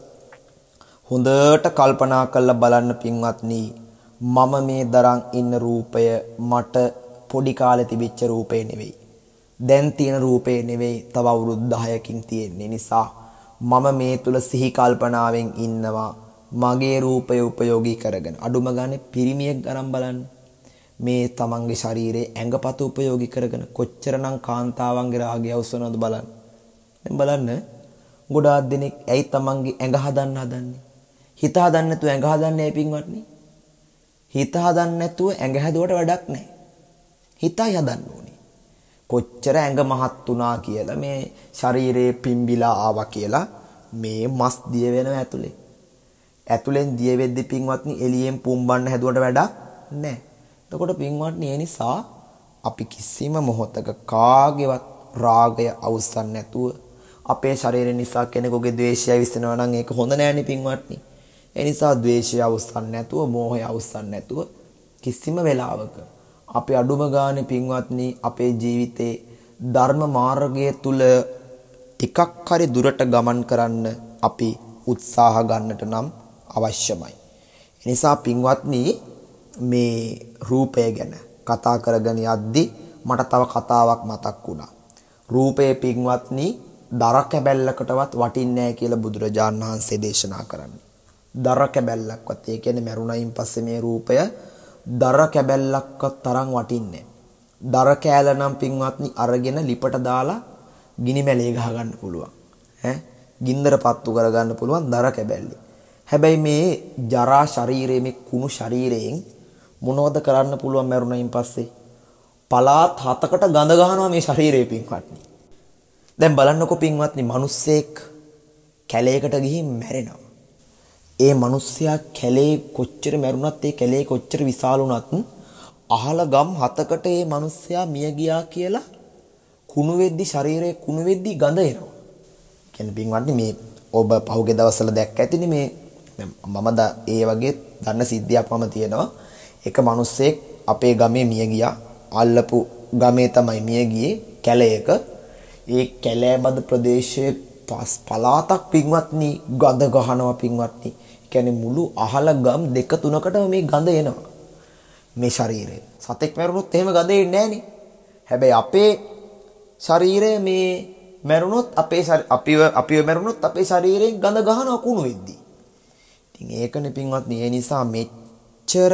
හොඳට කල්පනා කරලා බලන්න පින්වත්නි මම මේ දරන් ඉන්න රූපය මට පොඩි කාලේ තිබිච්ච රූපේ නෙවෙයි. දැන් තියෙන රූපේ නෙවෙයි, තව අවුරුදු දහයකින් තියෙන්නේ. නිසා මම මේ තුල සිහි කල්පනාවෙන් ඉන්නවා මගේ රූපය උපයෝගී කරගෙන. අඩුම ගානේ පිරිමියෙක් ගණන් බලන්න. මේ තමන්ගේ ශරීරයේ ඇඟපත උපයෝගී කරගෙන කොච්චරනම් කාන්තාවන්ගේ රාගය අවසනවද බලන්න. දැන් බලන්න ගොඩාක් දෙනෙක් ඇයි තමන්ගේ ඇඟ හදන්න හදන්නේ? හිත හදන්න නැතුව ඇඟ හදන්නේ ඇයි පින්වත්නි? හිත හදන්න නැතුව ඇඟ හැදුවට වැඩක් නැහැ. හිතයි හදන්න ඕනේ. කොච්චර ඇඟ මහත් වුණා කියලා මේ ශරීරයේ පිම්බිලා ආවා කියලා මේ මස් දිය වෙනව ඇතුලේ. ඇතුලෙන් දිය වෙද්දි පින්වත්නි එළියෙන් පුම්බන්න හැදුවට වැඩක් නැහැ. එතකොට පින්වත්නි ඒ නිසා අපි කිසිම මොහොතක කාගේවත් රාගය අවසන් නැතුව අපේ ශරීරය නිසා කෙනෙකුගේ ද්වේෂය විශ්ිනවා නම් ඒක හොඳ නෑනේ පින්වත්නි. ඒ නිසා ද්වේෂය අවසන් නැතුව, මෝහය අවසන් නැතුව කිසිම වෙලාවක අපි අඩුම ගානේ පින්වත්නි අපේ ජීවිතේ ධර්ම මාර්ගය තුල ටිකක් හරි දුරට ගමන් කරන්න අපි උත්සාහ ගන්නට නම් අවශ්‍යමයි. ඒ නිසා පින්වත්නි මේ රූපය ගැන කතා කරගෙන යද්දී මට තව කතාවක් මතක් වුණා. රූපය පින්වත්නි දර කැබැල්ලකටවත් වටින්නේ නැහැ කියලා බුදුරජාණන් වහන්සේ දේශනා කරන්නේ. දර කැබැල්ලක්වත් ඒ කියන්නේ මරුණයින් පස්සේ මේ රූපය දර කැබැල්ලක්වත් තරම් වටින්නේ නැහැ. දර කෑල නම් පින්වත්නි අරගෙන ලිපට දාලා ගිනි මැලේ ගහ ගන්න පුළුවන්. ඈ ගින්දර පත්තු කර ගන්න පුළුවන් දර කැබැල්ලේ. හැබැයි මේ ජරා ශරීරයේ මේ කුණු ශරීරයෙන් මොනවද කරන්න පුළුවන් මරුණයින් පස්සේ? පලාත් හතකට ගඳ ගහනවා මේ ශරීරයේ පින්වත්නි. දැන් බලන්නකො පින්වත්නි මිනිස්සෙක් කැලේකට ගිහින් මැරෙනවා. ඒ මිනිස්සයා කැලේ කොච්චර මැරුණත් ඒ කැලේ කොච්චර විශාල වුණත් අහල ගම් හතකට ඒ මිනිස්සයා මිය ගියා කියලා කුණු වෙද්දි ශරීරයේ කුණු වෙද්දි ගඳ එනවා. කියන්නේ පින්වත්නි මේ ඔබ පහුගිය දවස්වල දැක්ක ඇතිනේ මේ මම ඒ වගේ දන්න සිද්ධියක් මම තියෙනවා. එක මිනිස්සෙක් අපේ ගමේ මිය ගියා. අල්ලපු ගමේ තමයි මිය ගියේ කැලේක. ඒ කැලෑබද ප්‍රදේශයේ පලාතක් පින්වත්නි ගඳ ගහනවා පින්වත්නි. කියන්නේ මුළු අහල ගම් දෙක තුනකට මේ ගඳ එනවා. මේ ශරීරය. සතෙක් මැරුණොත් එහෙම ගඳ එන්නේ නැහනේ. හැබැයි අපේ ශරීරය මේ මැරුණොත් අපේ අපිව අපිව මැරුණොත් අපේ ශරීරයෙන් ගඳ ගහනවා කුණු වෙද්දී. ඉතින් ඒකනේ පින්වත්නි ඒ නිසා මෙච්චර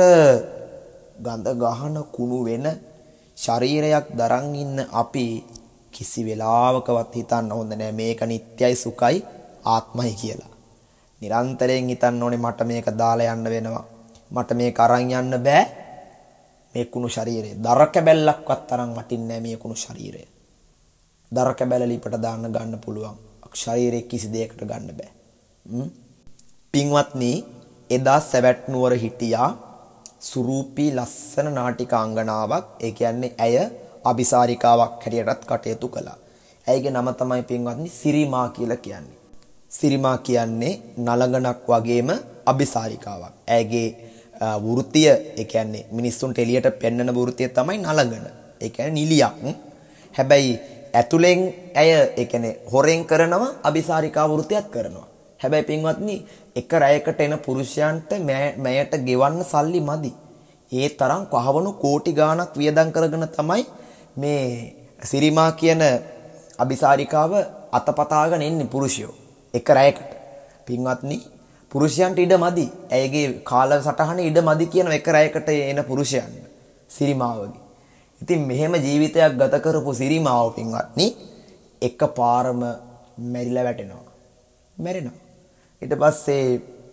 ගඳ ගහන කුණු වෙන ශරීරයක් දරන් ඉන්න අපි කිසි වෙලාවකවත් හිතන්න හොඳ නෑ මේක නිට්ටයයි සුඛයි ආත්මයි කියලා. නිරන්තරයෙන් හිතන්න ඕනේ මට මේක දාලා යන්න වෙනවා. මට මේක අරන් යන්න බෑ. මේ කුණු ශරීරය. දර කැබැල්ලක්වත් තරම් වටින්නේ නෑ මේ කුණු ශරීරය. දර කැබැල්ල ලිපට දාන්න ගන්න පුළුවන්. ශරීරයේ කිසි දෙයකට ගන්න බෑ. පින්වත්නි එදා සැවැත් නුවර හිටියා සුරූපී ලස්සන නාටිකාංගනාවක්. ඒ කියන්නේ ඇය අபிසාරිකාවක් හැටියටත් කටයුතු කළා. ඇයගේ නම තමයි පින්වත්නි සිරිමා කියලා කියන්නේ. සිරිමා කියන්නේ නලගණක් වගේම අபிසාරිකාවක්. ඇයගේ වෘත්තිය ඒ කියන්නේ මිනිස්සුන්ට එළියට පෙන්වන වෘත්තිය තමයි නලගණ. ඒ කියන්නේ නිලියක්. හැබැයි ඇතුලෙන් ඇය ඒ කියන්නේ හොරෙන් කරනවා අபிසාරිකා වෘත්තියක් කරනවා. හැබැයි පින්වත්නි එක රැයකට එන පුරුෂයන්ට මෑයට ගෙවන්න සල්ලි මදි. ඒ තරම් කහවණු කෝටි ගාණක් වියදම් කරගෙන තමයි මේ සිරිමා කියන අபிසාරිකාව අතපතාගෙන එන්නේ පුරුෂයෝ. එක රැයකට. පින්වත්නි පුරුෂයන්ට ඉඩ මදි. ඇයගේ කාල සටහනේ ඉඩ මදි කියන එක රැයකට එන පුරුෂයන් සිරිමාවගේ. ඉතින් මෙහෙම ජීවිතයක් ගත කරපු සිරිමාව පින්වත්නි එකපාරම මැරිලා වැටෙනවා. මැරෙනවා. ඊට පස්සේ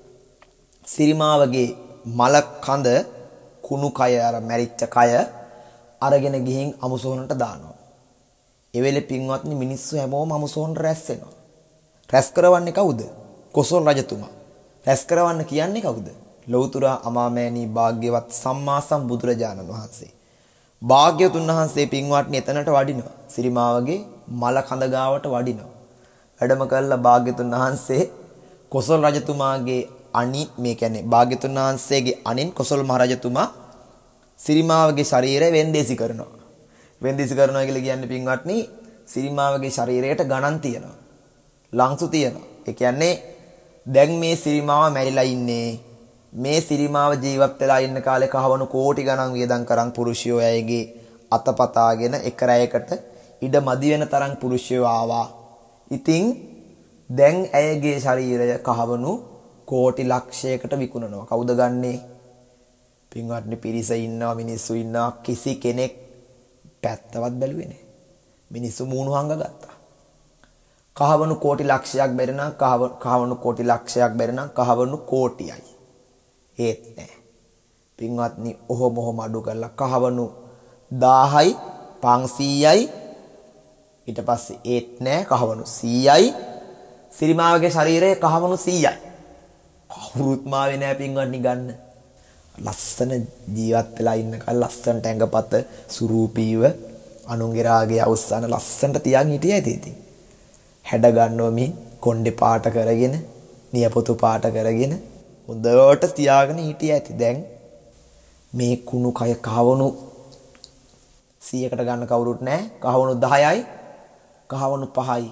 සිරිමාවගේ මල කඳ කුණු කය අර මැරිච්ච කය අරගෙන ගිහින් අමුසොහනට දානවා. ඒ වෙලේ පින්වත්නි මිනිස්සු හැමෝම අමුසොහනට රැස් වෙනවා. රැස් කරවන්නේ කවුද? කොසල් රජතුමා. රැස් කරවන්න කියන්නේ කවුද? ලෞතර අමාමෑණී භාග්‍යවත් සම්මා සම්බුදුරජාණන් වහන්සේ. භාග්‍යවතුන් වහන්සේ පින්වත්නි එතනට වඩිනවා. සිරිමාවගේ මල කඳ ගාවට වඩිනවා. වැඩම කළා භාග්‍යවතුන් වහන්සේ කොසල් රජතුමාගේ අනි මේ කියන්නේ භාග්‍යවතුන් වහන්සේගේ අනින් කොසල් මහ රජතුමා සිරිමාවගේ ශරීරය වෙන්දේසි කරනවා. වෙන්දේසි කරනවා කියලා කියන්නේ පින්වත්නි සිරිමාවගේ ශරීරයට ගණන් තියෙනවා. ලංසු තියෙනවා. ඒ කියන්නේ දැන් මේ සිරිමාව මැරිලා ඉන්නේ. මේ සිරිමාව ජීවත් වෙලා ඉන්න කාලේ කහවණු කෝටි ගණන් වියදම් කරන් පුරුෂයෝ අයගේ අතපතාගෙන එක රැයකට ඉඩ මදි වෙන තරම් පුරුෂයෝ ආවා. ඉතින් දැන් ඇයගේ ශරීරය කහවණු කෝටි ලක්ෂයකට විකුණනවා. කවුද ගන්නේ? පින්වත්නි පිරිස ඉන්නවා මිනිස්සු ඉන්නවා කිසි කෙනෙක් පැත්තවත් බැලුවේ නැහැ. මිනිස්සු මූණු හංග ගත්තා. කහවණු කෝටි ලක්ෂයක් බැරනම් කහවණු කෝටි ලක්ෂයක් බැරනම් කහවණු කෝටියයි. ඒත් නැහැ. පින්වත්නි ඔහොම ඔහොම අඩු කරලා කහවණු දහයයි පන්සීයයි ඊට පස්සේ ඒත් නැහැ කහවණු සීයයි සිරිමාවගේ ශරීරයේ කහවණු සීයයි. කවුරුත් මාවේ නැහැ පින්වත්නි ගන්න. ලස්සන ජීවත් වෙලා ඉන්න කල් ලස්සනට ඇඟපත සුරූපීව අනුන්ගේ රාගය අවස්සන ලස්සනට තියන් හිටියයි ඉතින්. හැඩ ගන්නව මේ කොණ්ඩේ පාට කරගෙන නියපොතු පාට කරගෙන හොඳට තියාගෙන හිටිය ඇති. දැන් මේ කුණු කය කවණු සීයකට ගන්න කවුරුත් නැහැ. කහවණු දහයයි කහවණු පහයි.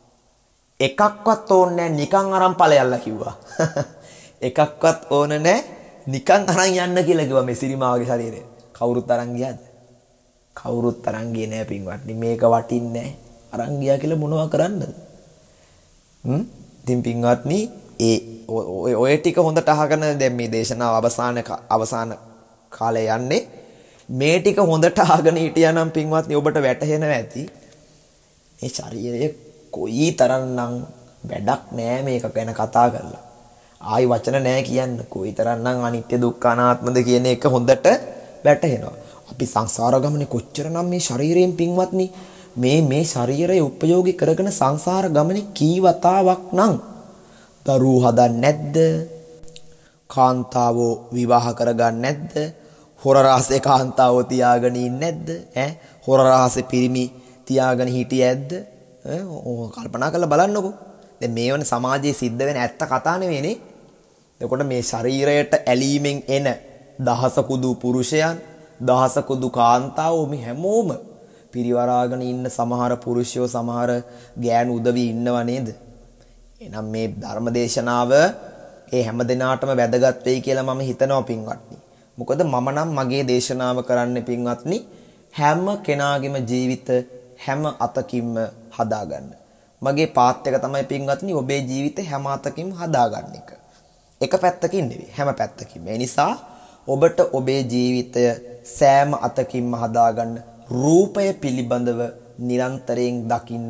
එකක්වත් ඕනේ නැහැ නිකන් අරන් ඵලයල්ලා කිව්වා. එකක්වත් ඕනේ නැහැ නිකන් අරන් යන්න කියලා කිව්වා මේ සිරිමාවගේ ශරීරය. කවුරුත් අරන් ගියාද? කවුරුත් අරන් ගියේ නැහැ පින්වත්නි. මේක වටින්නේ නැහැ. අරන් ගියා කියලා මොනවා කරන්නද? හ්ම්? ඉතින් පින්වත්නි ඒ ඔය ටික හොඳට අහගෙන දැන් මේ දේශනාව අවසාන අවසාන කාලේ යන්නේ මේ ටික හොඳට අහගෙන හිටියානම් පින්වත්නි ඔබට වැටහෙනවා ඇති මේ ශරීරය කොයි තරම්නම් වැඩක් නෑ මේක ගැන කතා කරලා ආයි වචන නෑ කියන්න කොයි තරම්නම් අනිත්‍ය දුක්ඛ අනාත්මද කියන එක හොඳට වැටහෙනවා අපි සංසාර ගමනේ කොච්චරනම් මේ ශරීරයෙන් පින්වත්නි මේ මේ ශරීරය උපයෝගී කරගෙන සංසාර ගමනේ කී වතාවක් නම් දරුවෝ හදන්නේ නැද්ද? කාන්තාවෝ විවාහ කරගන්නේ නැද්ද? හොර රාසේ කාන්තාවෝ තියාගෙන ඉන්නේ නැද්ද? ඈ හොර රාසේ පිරිමි තියාගෙන හිටියේ ඇද්ද? ඈ ඕක කල්පනා කරලා බලන්නකෝ. දැන් මේ වන සමාජයේ සිද්ධ වෙන ඇත්ත කතා නෙවෙයිනේ. එතකොට මේ ශරීරයට ඇලීමෙන් එන දහසකුදු පුරුෂයන්, දහසකුදු කාන්තාවෝ මේ හැමෝම පිරිවරාගෙන ඉන්න සමහර පුරුෂයෝ සමහර ගෑනු උදවි ඉන්නව නේද? එනම් මේ ධර්මදේශනාව ඒ හැම දිනාටම වැදගත් වෙයි කියලා මම හිතනවා පින්වත්නි. මොකද මම නම් මගේ දේශනාව කරන්නේ පින්වත්නි හැම කෙනාගේම ජීවිත හැම අතකින්ම හදාගන්න. මගේ පාත් එක තමයි පින්වත්නි ඔබේ ජීවිතේ හැම අතකින්ම හදාගන්න එක. එක පැත්තකින් නෙවෙයි හැම පැත්තකින්ම. ඒ නිසා ඔබට ඔබේ ජීවිතය සෑම අතකින්ම හදාගන්න රූපය පිළිබඳව නිරන්තරයෙන් දකින්න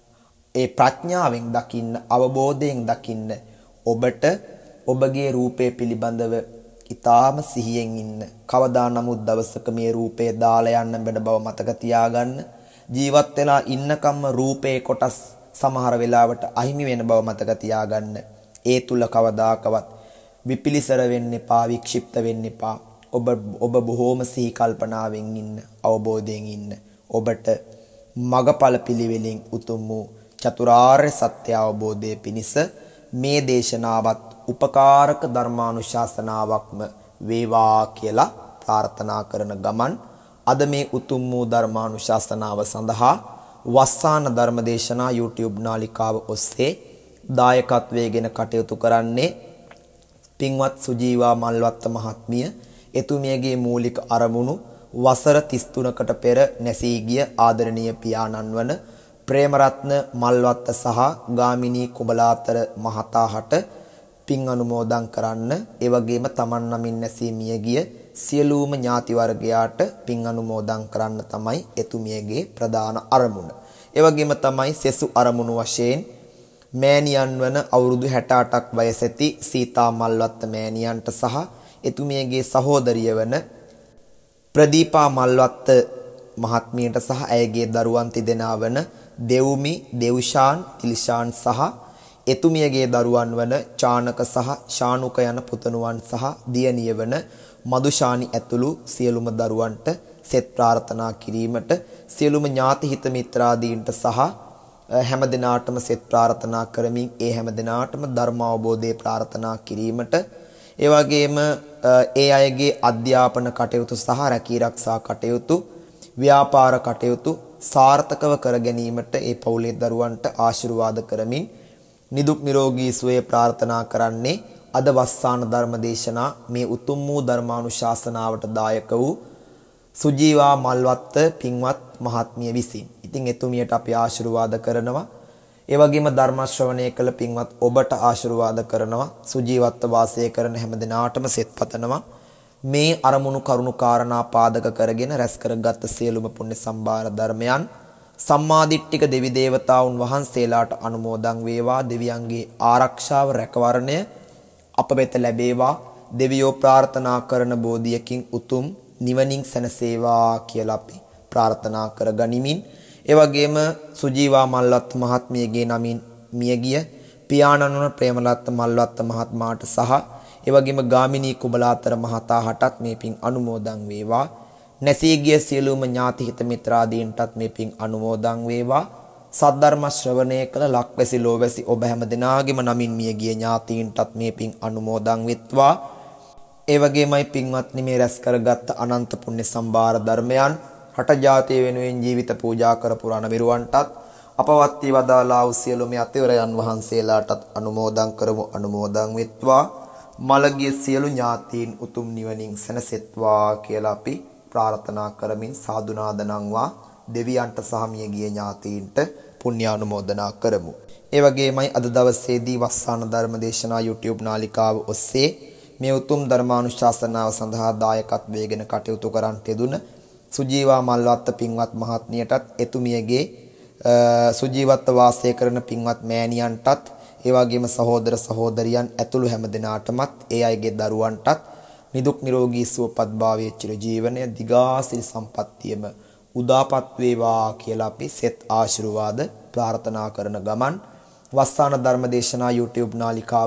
ඒ ප්‍රඥාවෙන් දකින්න අවබෝධයෙන් දකින්න ඔබට ඔබගේ රූපය පිළිබඳව ඊටාම සිහියෙන් ඉන්න කවදා නමුත් දවසක මේ රූපය දාලා යන්න බඩ බව මතක තියාගන්න ජීවත් වෙලා ඉන්නකම්ම රූපේ කොටස් සමහර වෙලාවට අහිමි වෙන බව මතක තියාගන්න ඒ තුල කවදාකවත් විපිලිසර වෙන්න එපා වික්ෂිප්ත වෙන්න එපා ඔබ ඔබ බොහෝම සිහි කල්පනාවෙන් ඉන්න අවබෝධයෙන් ඉන්න ඔබට මගඵල පිළිවෙලින් උතුම් වූ චතුරාර්ය සත්‍ය අවබෝධයේ පිණිස මේ දේශනාවත් උපකාරක ධර්මානුශාසනාවක්ම වේවා කියලා ප්‍රාර්ථනා කරන ගමන් අද මේ උතුම් වූ ධර්මානුශාසනාව සඳහා වස්සාන ධර්මදේශනා YouTube නාලිකාව ඔස්සේ දායකත්වයෙන් කටයුතු කරන්නේ පින්වත් සුජීවා මල්වත්ත මහත්මිය එතුමියගේ මූලික අරමුණු වසර තිස් තුනකට පෙර නැසී ගිය ආදරණීය පියාණන් වන ප්‍රේමරත්න මල්වත්ත සහ ගාමිණී කුඹලාතර මහතාහට පින් අනුමෝදන් කරන්න ඒ වගේම තමන් නමින් නැසී මිය ගිය සියලුම ඥාති වර්ගයාට පින් අනුමෝදන් කරන්න තමයි එතුමියගේ ප්‍රධාන අරමුණ. ඒ වගේම තමයි සෙසු අරමුණු වශයෙන් මෑණියන් වන අවුරුදු හැට අටක් වයස ඇති සීතා මල්වත්ත මෑණියන්ට සහ එතුමියගේ සහෝදරිය වන ප්‍රදීපා මල්වත්ත මහත්මියට සහ ඇයගේ දරුවන් තිදෙනා වන දෙව්මි දෙව්ෂාන් තිලිෂාන් සහ එතුමියගේ දරුවන් වන චානක සහ ශානුක යන පුතණුවන් සහ දියණිය වන මදුෂානි ඇතුළු සියලුම දරුවන්ට සෙත් ප්‍රාර්ථනා කිරීමට සියලුම ඥාති හිත මිත්‍රාදීන්ට සහ හැම දිනාටම සෙත් ප්‍රාර්ථනා කරමින් ඒ හැම දිනාටම ධර්ම අවබෝධය ප්‍රාර්ථනා කිරීමට ඒ වගේම ඒ අයගේ අධ්‍යාපන කටයුතු සහ රැකී ආරක්ෂා කටයුතු ව්‍යාපාර කටයුතු සාර්ථකව කර ගැනීමට ඒ පවුලේ දරුවන්ට ආශිර්වාද කරමින් නිදුක් නිරෝගී සුවය ප්‍රාර්ථනා කරන්නේ අද වස්සාන ධර්මදේශනා මේ උතුම් වූ ධර්මානුශාසනාවට දායක වූ සුජීවා මල්වත්ත පින්වත් මහත්මිය විසින්. ඉතින් එතුමියට අපි ආශිර්වාද කරනවා. ඒ වගේම ධර්ම ශ්‍රවණය කළ පින්වත් ඔබට ආශිර්වාද කරනවා. සුජීවත්ව වාසය කරන හැම දිනාටම සෙත් පතනවා. මේ අරමුණු කරුණු කාරණා පාදක කරගෙන රැස් කරගත් සියලුම පුණ්‍ය සම්භාර ධර්මයන් සම්මාදිට්ඨික දෙවි දේවතාවුන් වහන්සේලාට අනුමෝදන් වේවා. දෙවියන්ගේ ආරක්ෂාව රැකවරණය අප වෙත ලැබේවා. දෙවියෝ ප්‍රාර්ථනා කරන බෝධියකින් උතුම් නිවනින් සැනසේවා කියලා අපි ප්‍රාර්ථනා කර ගනිමින් ඒ වගේම සුජීවා මල්වත්ත මහත්මියගේ නමින් මියගිය පියාණන් වන ප්‍රේමලත්ත මල්වත්ත මහත්මයාට සහ ඒ වගේම ගාමිණී කුඹලාතර මහතාටත් මේ පින් අනුමෝදන් වේවා. නැසී ගිය සියලුම ඥාති හිත මිත්‍රාදීන්ටත් මේ පින් අනුමෝදන් වේවා. සද්ධර්ම ශ්‍රවණය කළ ලක්වැසි ලෝවැසි ඔබ හැම දිනාගෙම නමින් මියගිය ඥාතීන්ටත් මේ පින් අනුමෝදන් වෙත්වා. ඒ වගේමයි පින්වත්නි මේ රැස් කරගත් අනන්ත පුණ්‍ය සම්භාර ධර්මයන් රට ජාතිය වෙනුවෙන් ජීවිත පූජා කරපු රණවිරුවන්ටත් අපවත් වී වදාලා වූ සියලුම අතිවරයන් වහන්සේලාටත් අනුමෝදන් කරමු. අනුමෝදන් වෙත්වා. මළගිය සියලු ඥාතීන් උතුම් නිවනින් සැනසෙත්වා කියලා අපි ප්‍රාර්ථනා කරමින් සාදුනාද නංවා දෙවියන්ට සහ මියගිය ඥාතීන්ට පුණ්‍ය අනුමෝදනා කරමු. ඒ වගේමයි අද දවසේදී වස්සාන ධර්ම දේශනා YouTube නාලිකාව ඔස්සේ මේ උතුම් ධර්මානුශාසනාව සඳහා දායකත්වයෙන් කටයුතු කරන්ට යෙදුන සුජීවා මල්වත්ත පින්වත් මහත්මියටත් එතුමියගේ සුජීවත්ව වාසය කරන පින්වත් මෑණියන්ටත් ඒ වගේම සහෝදර සහෝදරියන් ඇතුළු හැම දෙනාටමත් ඒ අයගේ දරුවන්ටත් නිදුක් නිරෝගී සුවපත් භාවයේ චිර ජීවනය දිගාසිරි සම්පත්තියම උදාපත් වේවා කියලා අපි සෙත් ආශිර්වාද ප්‍රාර්ථනා කරන ගමන් වස්සාන ධර්ම දේශනා YouTube නාලිකාව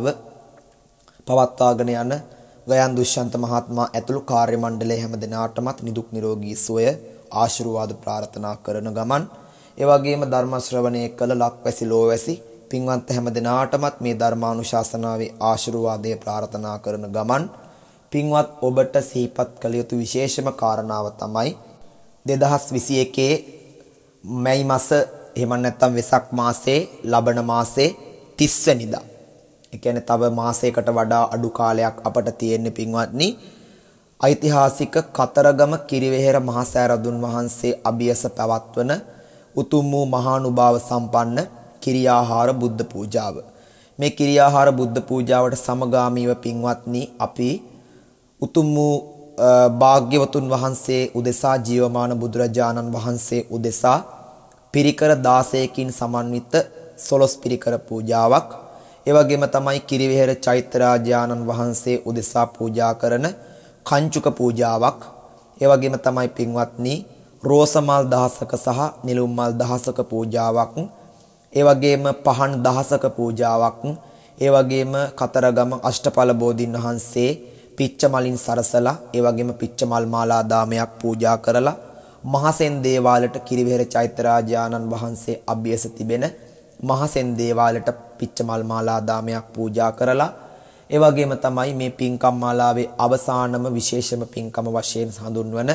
පවත්වාගෙන යන ගයන් දුෂ්‍යන්ත මහත්මයා ඇතුළු කාර්ය මණ්ඩලයේ හැම දෙනාටමත් නිදුක් නිරෝගී සුවය ආශිර්වාද ප්‍රාර්ථනා කරන ගමන් ඒ වගේම ධර්ම ශ්‍රවණය කළ ලක්වැසි ලෝවැසි පින්වන්ත හැම දෙනාටමත් මේ ධර්මානුශාසනාවේ ආශිර්වාදය ප්‍රාර්ථනා කරන ගමන් පින්වත් ඔබට සිහිපත් කළ යුතු විශේෂම කාරණාව තමයි දෙදහස් විසි එකේ මැයි මාස එහෙම නැත්නම් වෙසක් මාසයේ ලබන මාසයේ තිස් වෙනිදා. ඒ කියන්නේ තව මාසයකට වඩා අඩු කාලයක් අපට තියෙන්නේ පින්වත්නි. ඓතිහාසික කතරගම කිරිවෙහෙර මහසෑරදුන් වහන්සේ අභියස පැවැත්වන උතුම් වූ මහානුභාව සම්පන්න කිරියාහාර බුද්ධ පූජාව. මේ කිරියාහාර බුද්ධ පූජාවට සමගාමීව පින්වත්නි අපි උතුම් වූ භාග්‍යවතුන් වහන්සේ උදෙසා ජීවමාන බුදුරජාණන් වහන්සේ උදෙසා පිරිකර දාසයකින් සමන්විත සොළොස් පිරිකර පූජාවක්, ඒ වගේම තමයි කිරිවෙහෙර චෛත්‍යරාජානන් වහන්සේ උදෙසා පූජා කරන කංචුක පූජාවක්, ඒ වගේම තමයි පින්වත්නි රෝසමල් දහසක සහ නිලුම් මල් දහසක පූජාවක්, ඒ වගේම පහන් දහසක පූජාවක්, ඒ වගේම කතරගම අෂ්ටඵල බෝධීන් වහන්සේ පිච්ච මලින් සරසලා ඒ වගේම පිච්ච මල් මාලා දාමයක් පූජා කරලා මහසෙන් දේවාලයට කිරිවෙහෙර චෛත්‍යරාජානන් වහන්සේ අභියස තිබෙන මහසෙන් දේවාලයට පිච්ච මල් මාලා දාමයක් පූජා කරලා ඒ වගේම තමයි මේ පින්කම් මාලාවේ අවසානම විශේෂම පින්කම වශයෙන් හඳුන්වන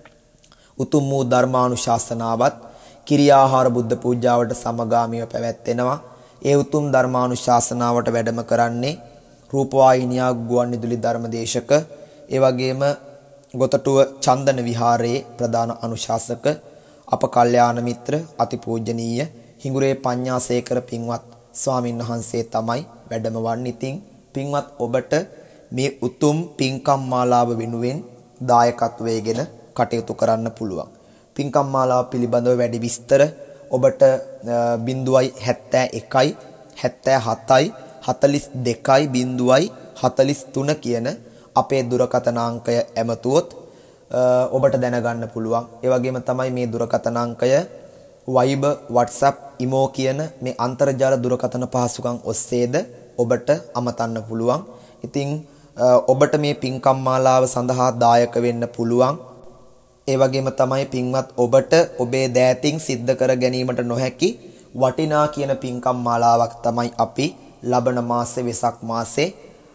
උතුම් වූ ධර්මානුශාසනාවත් කිරියාහාර බුද්ධ පූජාවට සමගාමීව පැවැත්වෙනවා. ඒ උතුම් ධර්මානුශාසනාවට වැඩම කරන්නේ රූපවාහිනියා ගුවන්විදුලි ධර්මදේශක ඒ වගේම ගොතටුව චන්දන විහාරයේ ප්‍රධාන අනුශාසක අප කල්යාණ මිත්‍ර අතිපූජනීය හිඟුරේ පඤ්ඤාසේකර පින්වත් ස්වාමින් වහන්සේ තමයි වැඩම වන්නේ. ඉතින් පින්වත් ඔබට මේ උතුම් පින්කම් මාලාව වෙනුවෙන් දායකත්වයෙන් කටයුතු කරන්න පුළුවන්. පින්කම් මාලාව පිළිබඳව වැඩි විස්තර ඔබට බිංදුවයි හැත්තෑ එකයි හැත්තෑ හතයි හතලිස් දෙකයි බිංදුවයි හතලිස් තුන කියන අපේ දුරකථන අංකය ඇමතුවොත් ඔබට දැනගන්න පුළුවන්. ඒ වගේම තමයි මේ දුරකථන අංකය Viber, WhatsApp, Imo කියන මේ අන්තර්ජාල දුරකථන පහසුකම් ඔස්සේද ඔබට අමතන්න පුළුවන්. ඉතින් ඔබට මේ පින්කම් මාලාව සඳහා දායක වෙන්න පුළුවන්. ඒ වගේම තමයි පින්වත් ඔබට ඔබේ දෑතින් සිද්ධ කර ගැනීමට නොහැකි වටිනා කියන පින්කම් මාලාවක් තමයි අපි ලබන මාසේ වෙසක් මාසේ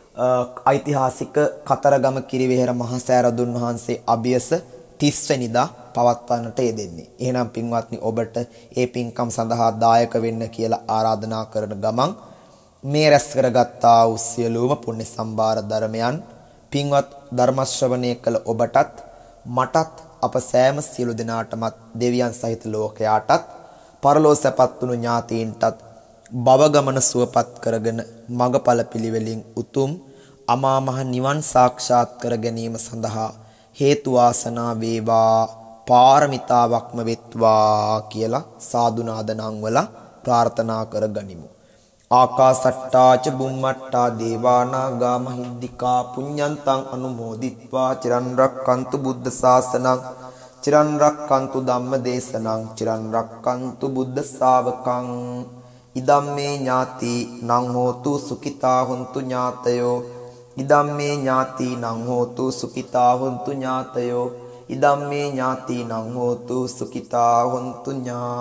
ඓතිහාසික කතරගම කිරිවෙහෙර මහසෑරදුන් වහන්සේ අභියස තිස් වෙනිදා පවත්වන්නට යෙදෙන්නේ. එහෙනම් පින්වත්නි ඔබට ඒ පින්කම් සඳහා දායක වෙන්න කියලා ආරාධනා කරන ගමන් මේ රැස් කරගත්තා වූ සියලුම පුණ්‍ය සම්භාර ධර්මයන් පින්වත් ධර්ම ශ්‍රවණය කළ ඔබටත් මටත් අප සෑම සියලු දෙනාටමත් දෙවියන් සහිත ලෝකයාටත් පරලෝ සැපත් වුණු ඥාතීන්ටත් භව ගමන සුවපත් කරගෙන මගඵල පිළිවෙලින් උතුම් අමා මහ නිවන් සාක්ෂාත් කර ගැනීම සඳහා හේතු වාසනා වේවා පාරමිතාවක්ම වෙත්වා කියලා සාදුනාද නංවල ප්‍රාර්ථනා කර ගනිමු. ආකාසට්ටාච බුම්මට්ටා දේවානාගා මහිද්దికා පුඤ්ඤන්තං අනුමෝදිත්වා චිරන් රක්칸තු බුද්ධ ශාසනං චිරන් රක්칸තු ධම්ම දේශනං චිරන් රක්칸තු බුද්ධ ශාවකං ඉදම්මේ ඥාති නං හෝතු සුඛිතා හොන්තු ඥාතයෝ ඉදම්මේ ඥාති නං හෝතු සුඛිතා හොන්තු ඥාතයෝ ඉදම්මේ ඥාති නං හෝතු සුඛිතා හොන්තු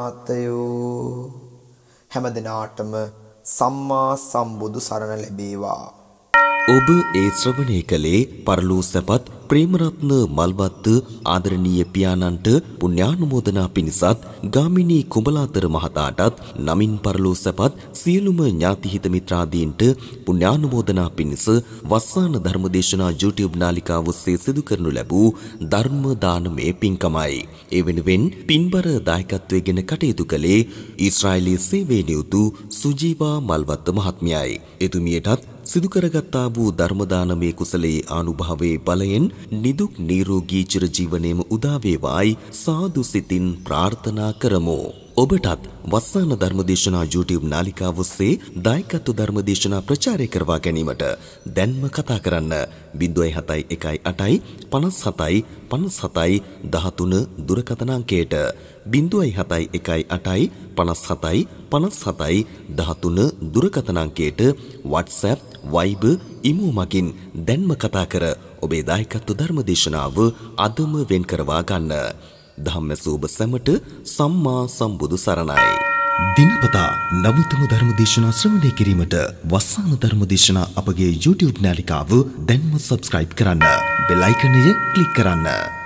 ඥාතයෝ. හැම දිනාටම සම්මා සම්බුදු සරණ ලැබේවා. ඔබ ඒ ශ්‍රවණය කළේ පරලෝ සැපත් ප්‍රේමරත්න මල්වත්ත ආදරණීය පියාණන්ට පුණ්‍යානුමෝදනා පිණිසත් ගාමිණී කුඹලාතර මහතාටත් නමින් පරලෝ සැපත් සියලුම ඥාති හිත මිත්‍රාදීන්ට පුණ්‍යානුමෝදනා පිණිස වස්සාන ධර්මදේශනා YouTube නාලිකාව ඔස්සේ සිදු කරනු ලැබූ ධර්ම දානමය පින්කමයි. ඒ වෙනුවෙන් පින්බර දායකත්වයෙන් කටයුතු කළේ ඊශ්‍රායලයේ සේවයේ නියුතු සුජීවා මල්වත්ත මහත්මියයි. එතුමියටත් සිදු කරගත්තා වූ ධර්ම දානමය කුසලයේ ආනුභාවයේ බලයෙන් නිදුක් නිරෝගී චිරජීවනයේම උදා වේවායි සාදු සිතින් ප්‍රාර්ථනා කරමු. ඔබටත් වස්සාන ධර්මදේශනා YouTube නාලිකාව ඔස්සේ දායකත්ව ධර්මදේශනා ප්‍රචාරය කරවා ගැනීමට දැන්ම කතා කරන්න ज़ीरो सात एक आठ पाँच सात पाँच सात एक तीन දුරකථන අංකයට ज़ीरो सात एक आठ पाँच सात पाँच सात एक तीन දුරකථන අංකයට WhatsApp Viber ඊමෝ මගින් දැන්ම කතා කර ඔබේ දායකත්ව ධර්මදේශනාව අදම වෙන් කරවා ගන්න. ධම්මසෝබ සැමට සම්මා සම්බුදු සරණයි. දිනපතා නවතම ධර්මදේශනා ශ්‍රවණය කිරීමට වස්සාන ධර්මදේශනා අපගේ YouTube නාලිකාව දැන්ම subscribe කරන්න. බෙල් අයිකනය ක්ලික් කරන්න.